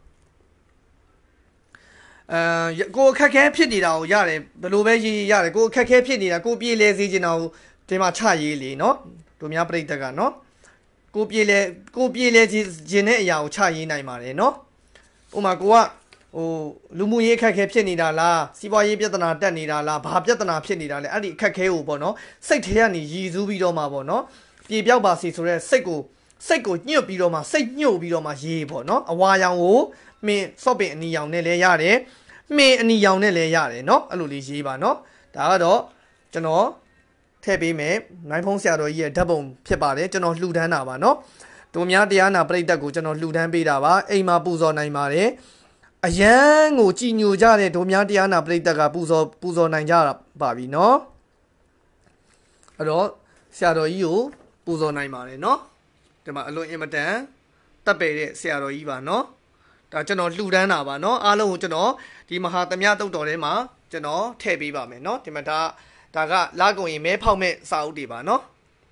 ကိုအခက်ခဲဖြစ်နေတာကိုရတယ်ဘယ်လိုပဲရေးရတယ်ကိုအခက်ခဲဖြစ်နေတာကိုပြေးလဲစေချင်တာကိုဒီမှာချရေးလေနော်တို့များပြိတ္တကနော်ကိုပြေးလဲခြင်းတဲ့အရာကိုချရေးနိုင်ပါတယ်နော်ဥပမာကိုကဟိုလူမှုရေးအခက်ခဲဖြစ်နေတာလားစီးပွားရေးပြဿနာတက်နေတာလားဘာပြဿနာဖြစ်နေတာလဲအဲ့ဒီအခက်ခဲကိုပေါ့နော်စိတ်ထဲကနေရည်စူးပြီးတော့မှပေါ့နော်ပြေပြောက်ပါစီဆိုတဲ့စိတ်ကိုညှို့ပြီးတော့မှစိတ်ညှို့ပြီးတော့မှရေးပေါ့နော်အဝါရောင်ကိုမင်းစော့ပင်အနီရောင်နဲ့လည်းရတယ်မင်းအနီရောင်နဲ့လည်းရတယ်နော်အဲ့လိုလေးရေးပါနော်ဒါကတော့ကျွန်တော်ထည့်ပေးမယ်နိုင်ဖုံးဆရာတော်ကြီးရဲ့ဓာတ်ပုံဖြစ်ပါတယ်ကျွန်တော်လှူဒန်းတာပါနော်တို့များတရားနာပရိသတ်ကိုကျွန်တော်လှူဒန်းပေးတာပါအိမ်မှာပူဇော်နိုင်ပါတယ်အရန်ကိုကြည်ညိုကြတဲ့တို့များတရားနာပရိသတ်ကပူဇော်နိုင်ကြပါပြီနော်အဲ့တော့ဆရာတော်ကြီးကိုပူဇော်နိုင်ပါတယ်နော်ဒီမှာအလွန်အင်မတန်တပ်ပယ်တဲ့ဆရာတော်ကြီးပါနော်ဒါကျွန်တော်လှူဒန်းတာပါနော်အားလုံးကိုကျွန်တော်ဒီမဟာသမယတုတ်တော်ထဲမှာကျွန်တော်ထည့်ပေးပါမယ်နော်ဒီမှာဒါကလာကုန်ရင်မဲဖောက်မဲ့စာအုပ်တွေပါနော်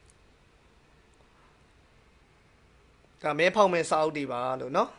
ဒါမဲဖောက်မဲ့စာအုပ်တွေပါလို့နော်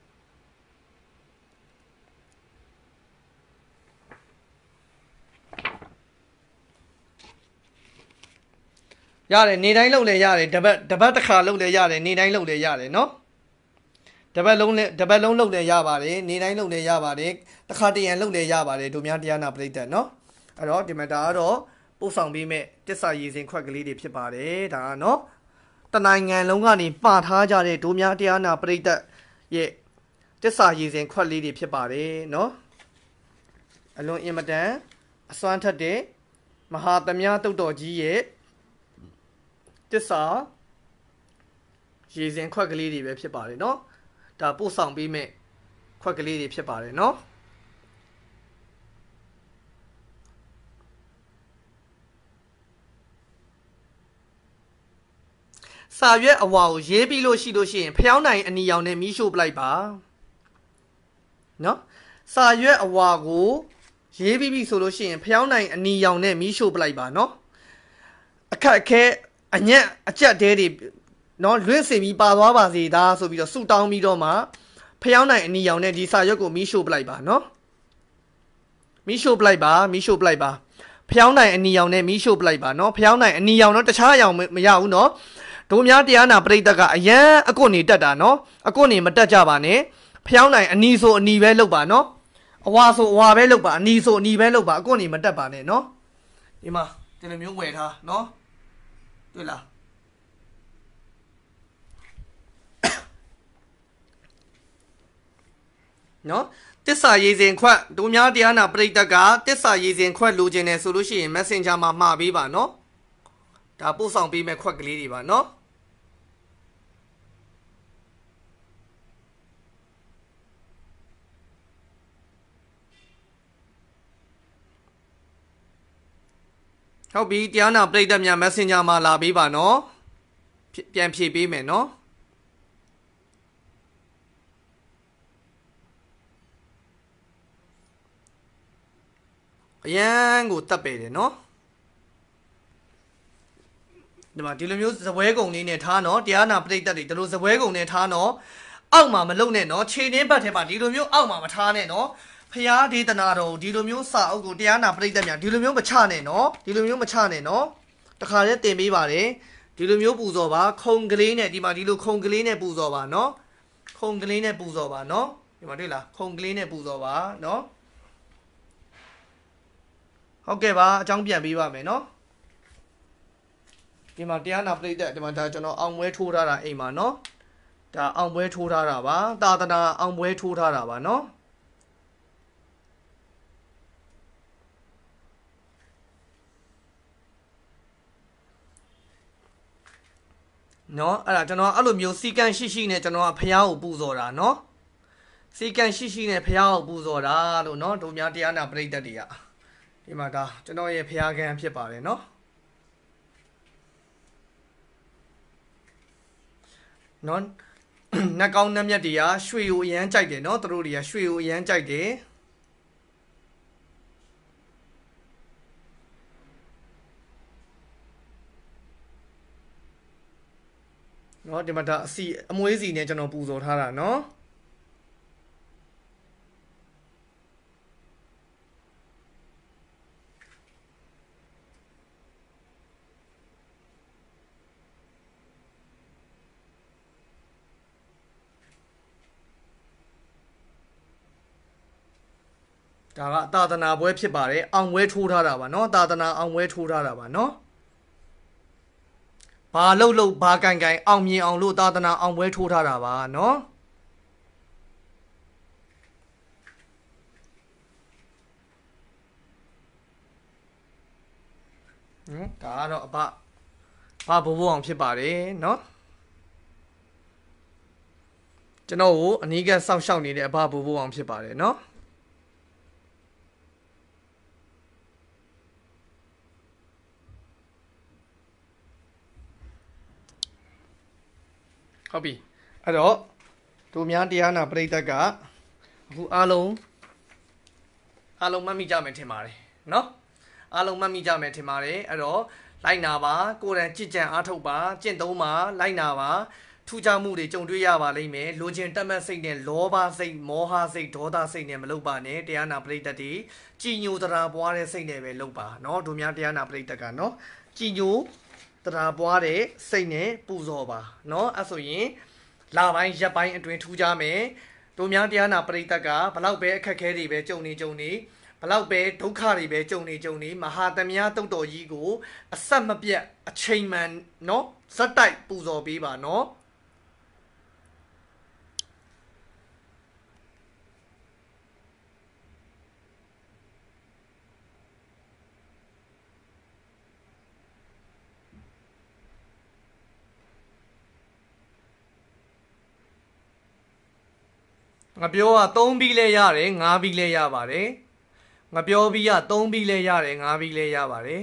ရတယ်နေတိုင်းလုပ်လဲရတယ်တပတ်တစ်ခါလုပ်လဲရတယ်နေတိုင်းလုပ်လဲရတယ်နော်တပတ်လုံးလုပ်လဲရပါတယ်နေတိုင်းလုပ်လဲရပါတယ်တစ်ခါတရံလုပ်လဲရပါတယ်တို့များတရားနာပရိသတ်နော်အဲ့တော့ဒီမှာဒါကတော့ပို့ဆောင်ပေးမဲ့တစ္ဆာရည်စင်ခွက်ကလေးတွေဖြစ်ပါတယ်ဒါကနော်တနိုင်ငံလုံးကနေမှာထားကြတဲ့တို့များတရားနာပရိသတ်ရဲ့တစ္ဆာရည်စင်ခွက်လေးတွေဖြစ်ပါတယ်နော်အလွန်အင်မတန်အစွမ်းထက်တဲ့မဟာသမယတုတ်တော်ကြီးရဲ့တစ္ဆာရည်စင်ခွက်ကလေးတွေပဲဖြစ်ပါတယ်နော်ဒါပို့ဆောင်ပေးမဲ့ခွက်ကလေးတွေဖြစ်ပါတယ်နော်စာရွက်အဝါကိုရေးပြီးလို့ရှိရင်ဖျောင်းနိုင်အနီရောင်နဲ့မီးရှို့ပလိုက်ပါနော်စာရွက်အဝါကိုရေးပြီးပြီဆိုလို့ရှိရင်ဖျောင်းနိုင်အနီရောင်နဲ့မီးရှို့ပလိုက်ပါနော်အခက်အခဲအညက်အကြက်တဲတွေနော်လွင့်စင်ပြီးပါသွားပါစေဒါဆိုပြီးတော့ဆူတောင်းပြီးတော့မှဖျောင်းနိုင်အနီရောင်နဲ့ဒီစာရွက်ကိုမီးရှို့ပလိုက်ပါနော်မီးရှို့ပလိုက်ပါဖျောင်းနိုင်အနီရောင်နဲ့မီးရှို့ပလိုက်ပါနော်ဖျောင်းနိုင်အနီရောင်တော့တခြားအရောင်မရဘူးနော်တို့များတရားနာပရိသတ်ကအရန်အကွတ်နေတက်တာနော်အကွတ်နေမတက်ကြပါနဲ့ဖျောင်းနိုင်အနီဆိုအနီပဲလုပ်ပါနော်အဝါဆိုအဝါပဲလုပ်ပါအနီဆိုအနီပဲလုပ်ပါအကွတ်နေမတက်ပါနဲ့နော်ဒီမှာဒီလိုမျိုးဝယ်ထားနော်တွေ့လားနော်တစ္ဆာရည်စင်ခွက်တို့များတရားနာပရိသတ်ကတစ္ဆာရည်စင်ခွက်လိုချင်တယ်ဆိုလို့ရှိရင် Messenger မှာမှာပေးပါနော်ဒါပို့ဆောင်ပေးမဲ့ခွက်ကလေးတွေပါနော်ဟုတ်ပြီတရားနာပရိသတ်များ Messenger မှာလာပေးပါနော်ပြန်ဖြည့်ပေးမယ်နော်အရန်ကိုတပ်ပယ်တယ်နော်ဒီမှာဒီလိုမျိုးဇပွဲကုံလေးနဲ့ထားနော်တရားနာပရိသတ်တွေဒီလိုဇပွဲကုံနဲ့ထားနော်အောက်မှာမလုံနဲ့နော်ခြေနှင်းဘက်ထဲမှာဒီလိုမျိုးအောက်မှာမထားနဲ့နော်ဖျားဒေသနာတော်ဒီလိုမျိုးစာအုပ်ကိုတရားနာပရိသတ်များဒီလိုမျိုးမချနဲ့နော်ဒီလိုမျိုးမချနဲ့နော်တခါတည်းတင်ပေးပါတယ်ဒီလိုမျိုးပူဇော်ပါခုံကလေးနဲ့ဒီမှာဒီလိုခုံကလေးနဲ့ပူဇော်ပါနော်ခုံကလေးနဲ့ပူဇော်ပါနော်ဒီမှာတွေ့လားခုံကလေးနဲ့ပူဇော်ပါနော်ဟုတ်ကဲ့ပါအကြောင်းပြန်ပေးပါမယ်နော်ဒီမှာတရားနာပရိသတ်ဒီမှာဒါကျွန်တော်အောင်ပွဲထိုးထားတာအိမ်မှာနော်ဒါအောင်ပွဲထိုးထားတာပါသာသနာအောင်ပွဲထိုးထားတာပါနော်နော်အဲ့ဒါကျွန်တော်အဲ့လိုမျိုးစီကံရှိနဲ့ကျွန်တော်ကဖះကိုပူဇော်တာနော်စီကံရှိနဲ့ဖះကိုပူဇော်တာလို့နော်တို့များတရားနာပရိသတ်တွေကဒီမှာဒါကျွန်တော်ရဲ့ဖះကံဖြစ်ပါတယ်နော်နော်နှက်ကောင်းနှက်မြက်တွေကရွှေကိုအရန်ကြိုက်တယ်နော်သူတို့တွေကရွှေကိုအရန်ကြိုက်တယ်နော်ဒီမှာဒါအမွေးစီနဲ့ကျွန်တော်ပူဇော်ထားတာနော်ဒါကသာသနာပွဲဖြစ်ပါတယ်အောင်ပွဲထိုးထားတာပါเนาะသာသနာအောင်ပွဲထိုးထားတာပါเนาะဘာလှုပ်ဘာကန်ကန်အောင်မြင်အောင်လို့သာသနာအောင်ပွဲထိုးထားတာပါเนาะဒါကတော့အဘဘိုးအောင်ဖြစ်ပါတယ်เนาะကျွန်တော်ကိုအနီးကပ်စောင့်ရှောက်နေတဲ့အဘဘိုးအောင်ဖြစ်ပါတယ်เนาะဟုတ်ပြီအဲ့တော့တို့များတရားနာပရိသတ်ကအခုအားလုံးမှတ်မိကြမယ်ထင်ပါတယ်เนาะအားလုံးမှတ်မိကြမယ်ထင်ပါတယ်အဲ့တော့လိုက်နာပါကိုယ်တိုင်ကြည်ကြံအားထုတ်ပါကျင့်သုံးပါလိုက်နာပါထူးခြားမှုတွေကြုံတွေ့ရပါလိမ့်မယ်လိုချင်တတ်မှတ်စိတ်နဲ့လောဘစိတ်မောဟစိတ်ဒေါသစိတ်နဲ့မလုပ်ပါနဲ့တရားနာပရိသတ်တွေကြည်ညိုတရားပွားတဲ့စိတ်နဲ့ပဲလုပ်ပါเนาะတို့များတရားနာပရိသတ်ကเนาะကြည်ညိုတရားပွားတဲ့စိတ်နဲ့ပူဇော်ပါเนาะအဲ့ဆိုရင်လာပိုင်းရက်ပိုင်းအတွင်းထူးခြားမယ်တို့များတရားနာပရိသတ်ကဘလောက်ပဲအခက်ခဲတွေပဲကြုံနေဘလောက်ပဲဒုက္ခတွေပဲကြုံနေမဟာသမယတုတ်တော်ကြီးကိုအဆက်မပြတ်အချိန်မှန်เนาะဇက်တိုက်ပူဇော်ပေးပါเนาะငါပြောက3ပြီးလဲရတယ်5ပြီးလဲရပါတယ်ငါပြောပြီးက3ပြီးလဲရတယ်5ပြီးလဲရပါတယ်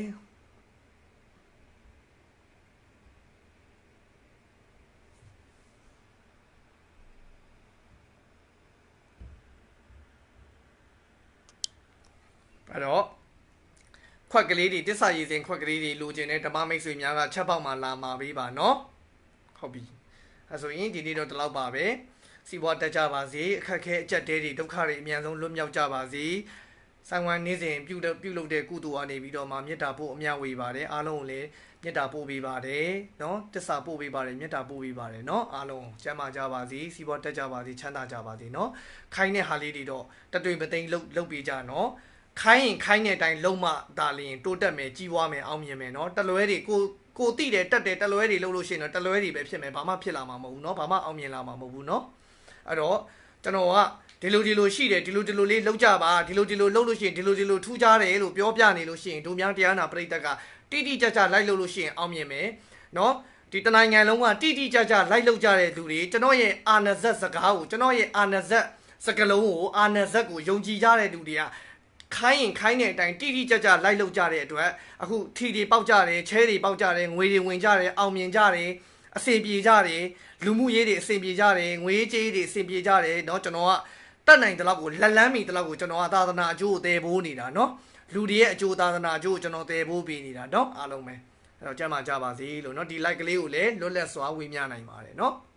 အဲ့တော့ခွက်ကလေးတွေတစ္ဆာရည်စင်ခွက်ကလေးတွေလိုချင်တဲ့ဓမ္မမိတ်ဆွေများကချက်ပေါက်မှာလာမှာပေးပါเนาะဟုတ်ပြီအဲ့ဆိုရင်ဒီနေ့တော့ဒီလောက်ပါပဲစီးပွားတက်ကြပါစေအခက်ခဲအကျက်တဲတွေဒုက္ခတွေအမြန်ဆုံးလွတ်မြောက်ကြပါစေဆိုင်ဝမ်နေ့စဉ်ပြုလုပ်တဲ့ကုသိုလ်အနေပြီးတော့မှမေတ္တာပို့အမြဝေပါတယ်အားလုံးကိုလည်းမေတ္တာပို့ပေးပါတယ်เนาะတစ္ဆာပို့ပေးပါတယ်မေတ္တာပို့ပေးပါတယ်เนาะအားလုံးကျမ်းမာကြပါစေစီးပွားတက်ကြပါစေချမ်းသာကြပါစေเนาะခိုင်းတဲ့ဟာလေးတွေတော့တတွေ့မသိမ်းလုပ်ပေးကြเนาะခိုင်းတဲ့အတိုင်းလုံးမဒါလျင်တိုးတက်မယ်ကြီးပွားမယ်အောင်မြင်မယ်เนาะတလွဲတွေကိုတိတယ်တက်တယ်တလွဲတွေလုပ်လို့ရှိရင်တော့တလွဲတွေပဲဖြစ်မယ်ဘာမှဖြစ်လာမှာမဟုတ်ဘူးเนาะဘာမှအောင်မြင်လာမှာမဟုတ်ဘူးเนาะအဲ့တော့ကျွန်တော်ကဒီလိုရှိတယ်ဒီလိုလေးလောက်ကြပါဒီလိုလုပ်လို့ရှိရင်ဒီလိုထူးခြားတယ်လို့ပြောပြနေလို့ရှိရင်တို့များတရားနာပရိသတ်ကတိတိကျကျလိုက်လုပ်လို့ရှိရင်အောင်မြင်မယ်เนาะဒီတနိုင်ငံလုံးကတိတိကျကျလိုက်လုပ်ကြတဲ့သူတွေကျွန်တော်ရဲ့အာဏာဇက်စကားကိုကျွန်တော်ရဲ့အာဏာဇက်စကလုံးကိုအာဏာဇက်ကိုယုံကြည်ကြတဲ့သူတွေကခိုင်းတဲ့အတိုင်းတိတိကျကျလိုက်လုပ်ကြတဲ့အတွက်အခုထီတွေပေါက်ကြတယ်ချဲတွေပေါက်ကြတယ်ငွေတွေဝင်ကြတယ်အောင်မြင်ကြတယ်အစီပြေကြတယ်လူမှုရေးတွေအစီပြေကြတယ်ငွေကြေးတွေအစီပြေကြတယ်เนาะကျွန်တော်ကတတ်နိုင်တဲ့လောက်ကိုလက်လန်းမီတဲ့လောက်ကိုကျွန်တော်ကသာသနာအကျိုးကိုတည်ဖို့နေတာเนาะလူတွေရဲ့အကျိုးသာသနာအကျိုးကိုကျွန်တော်တည်ဖို့ပေးနေတာเนาะအားလုံးပဲအဲ့တော့ကြမ်းပါကြပါစေလို့เนาะဒီ like ကလေးကိုလည်းလွတ်လပ်စွာဝေမျှနိုင်ပါတယ်เนาะ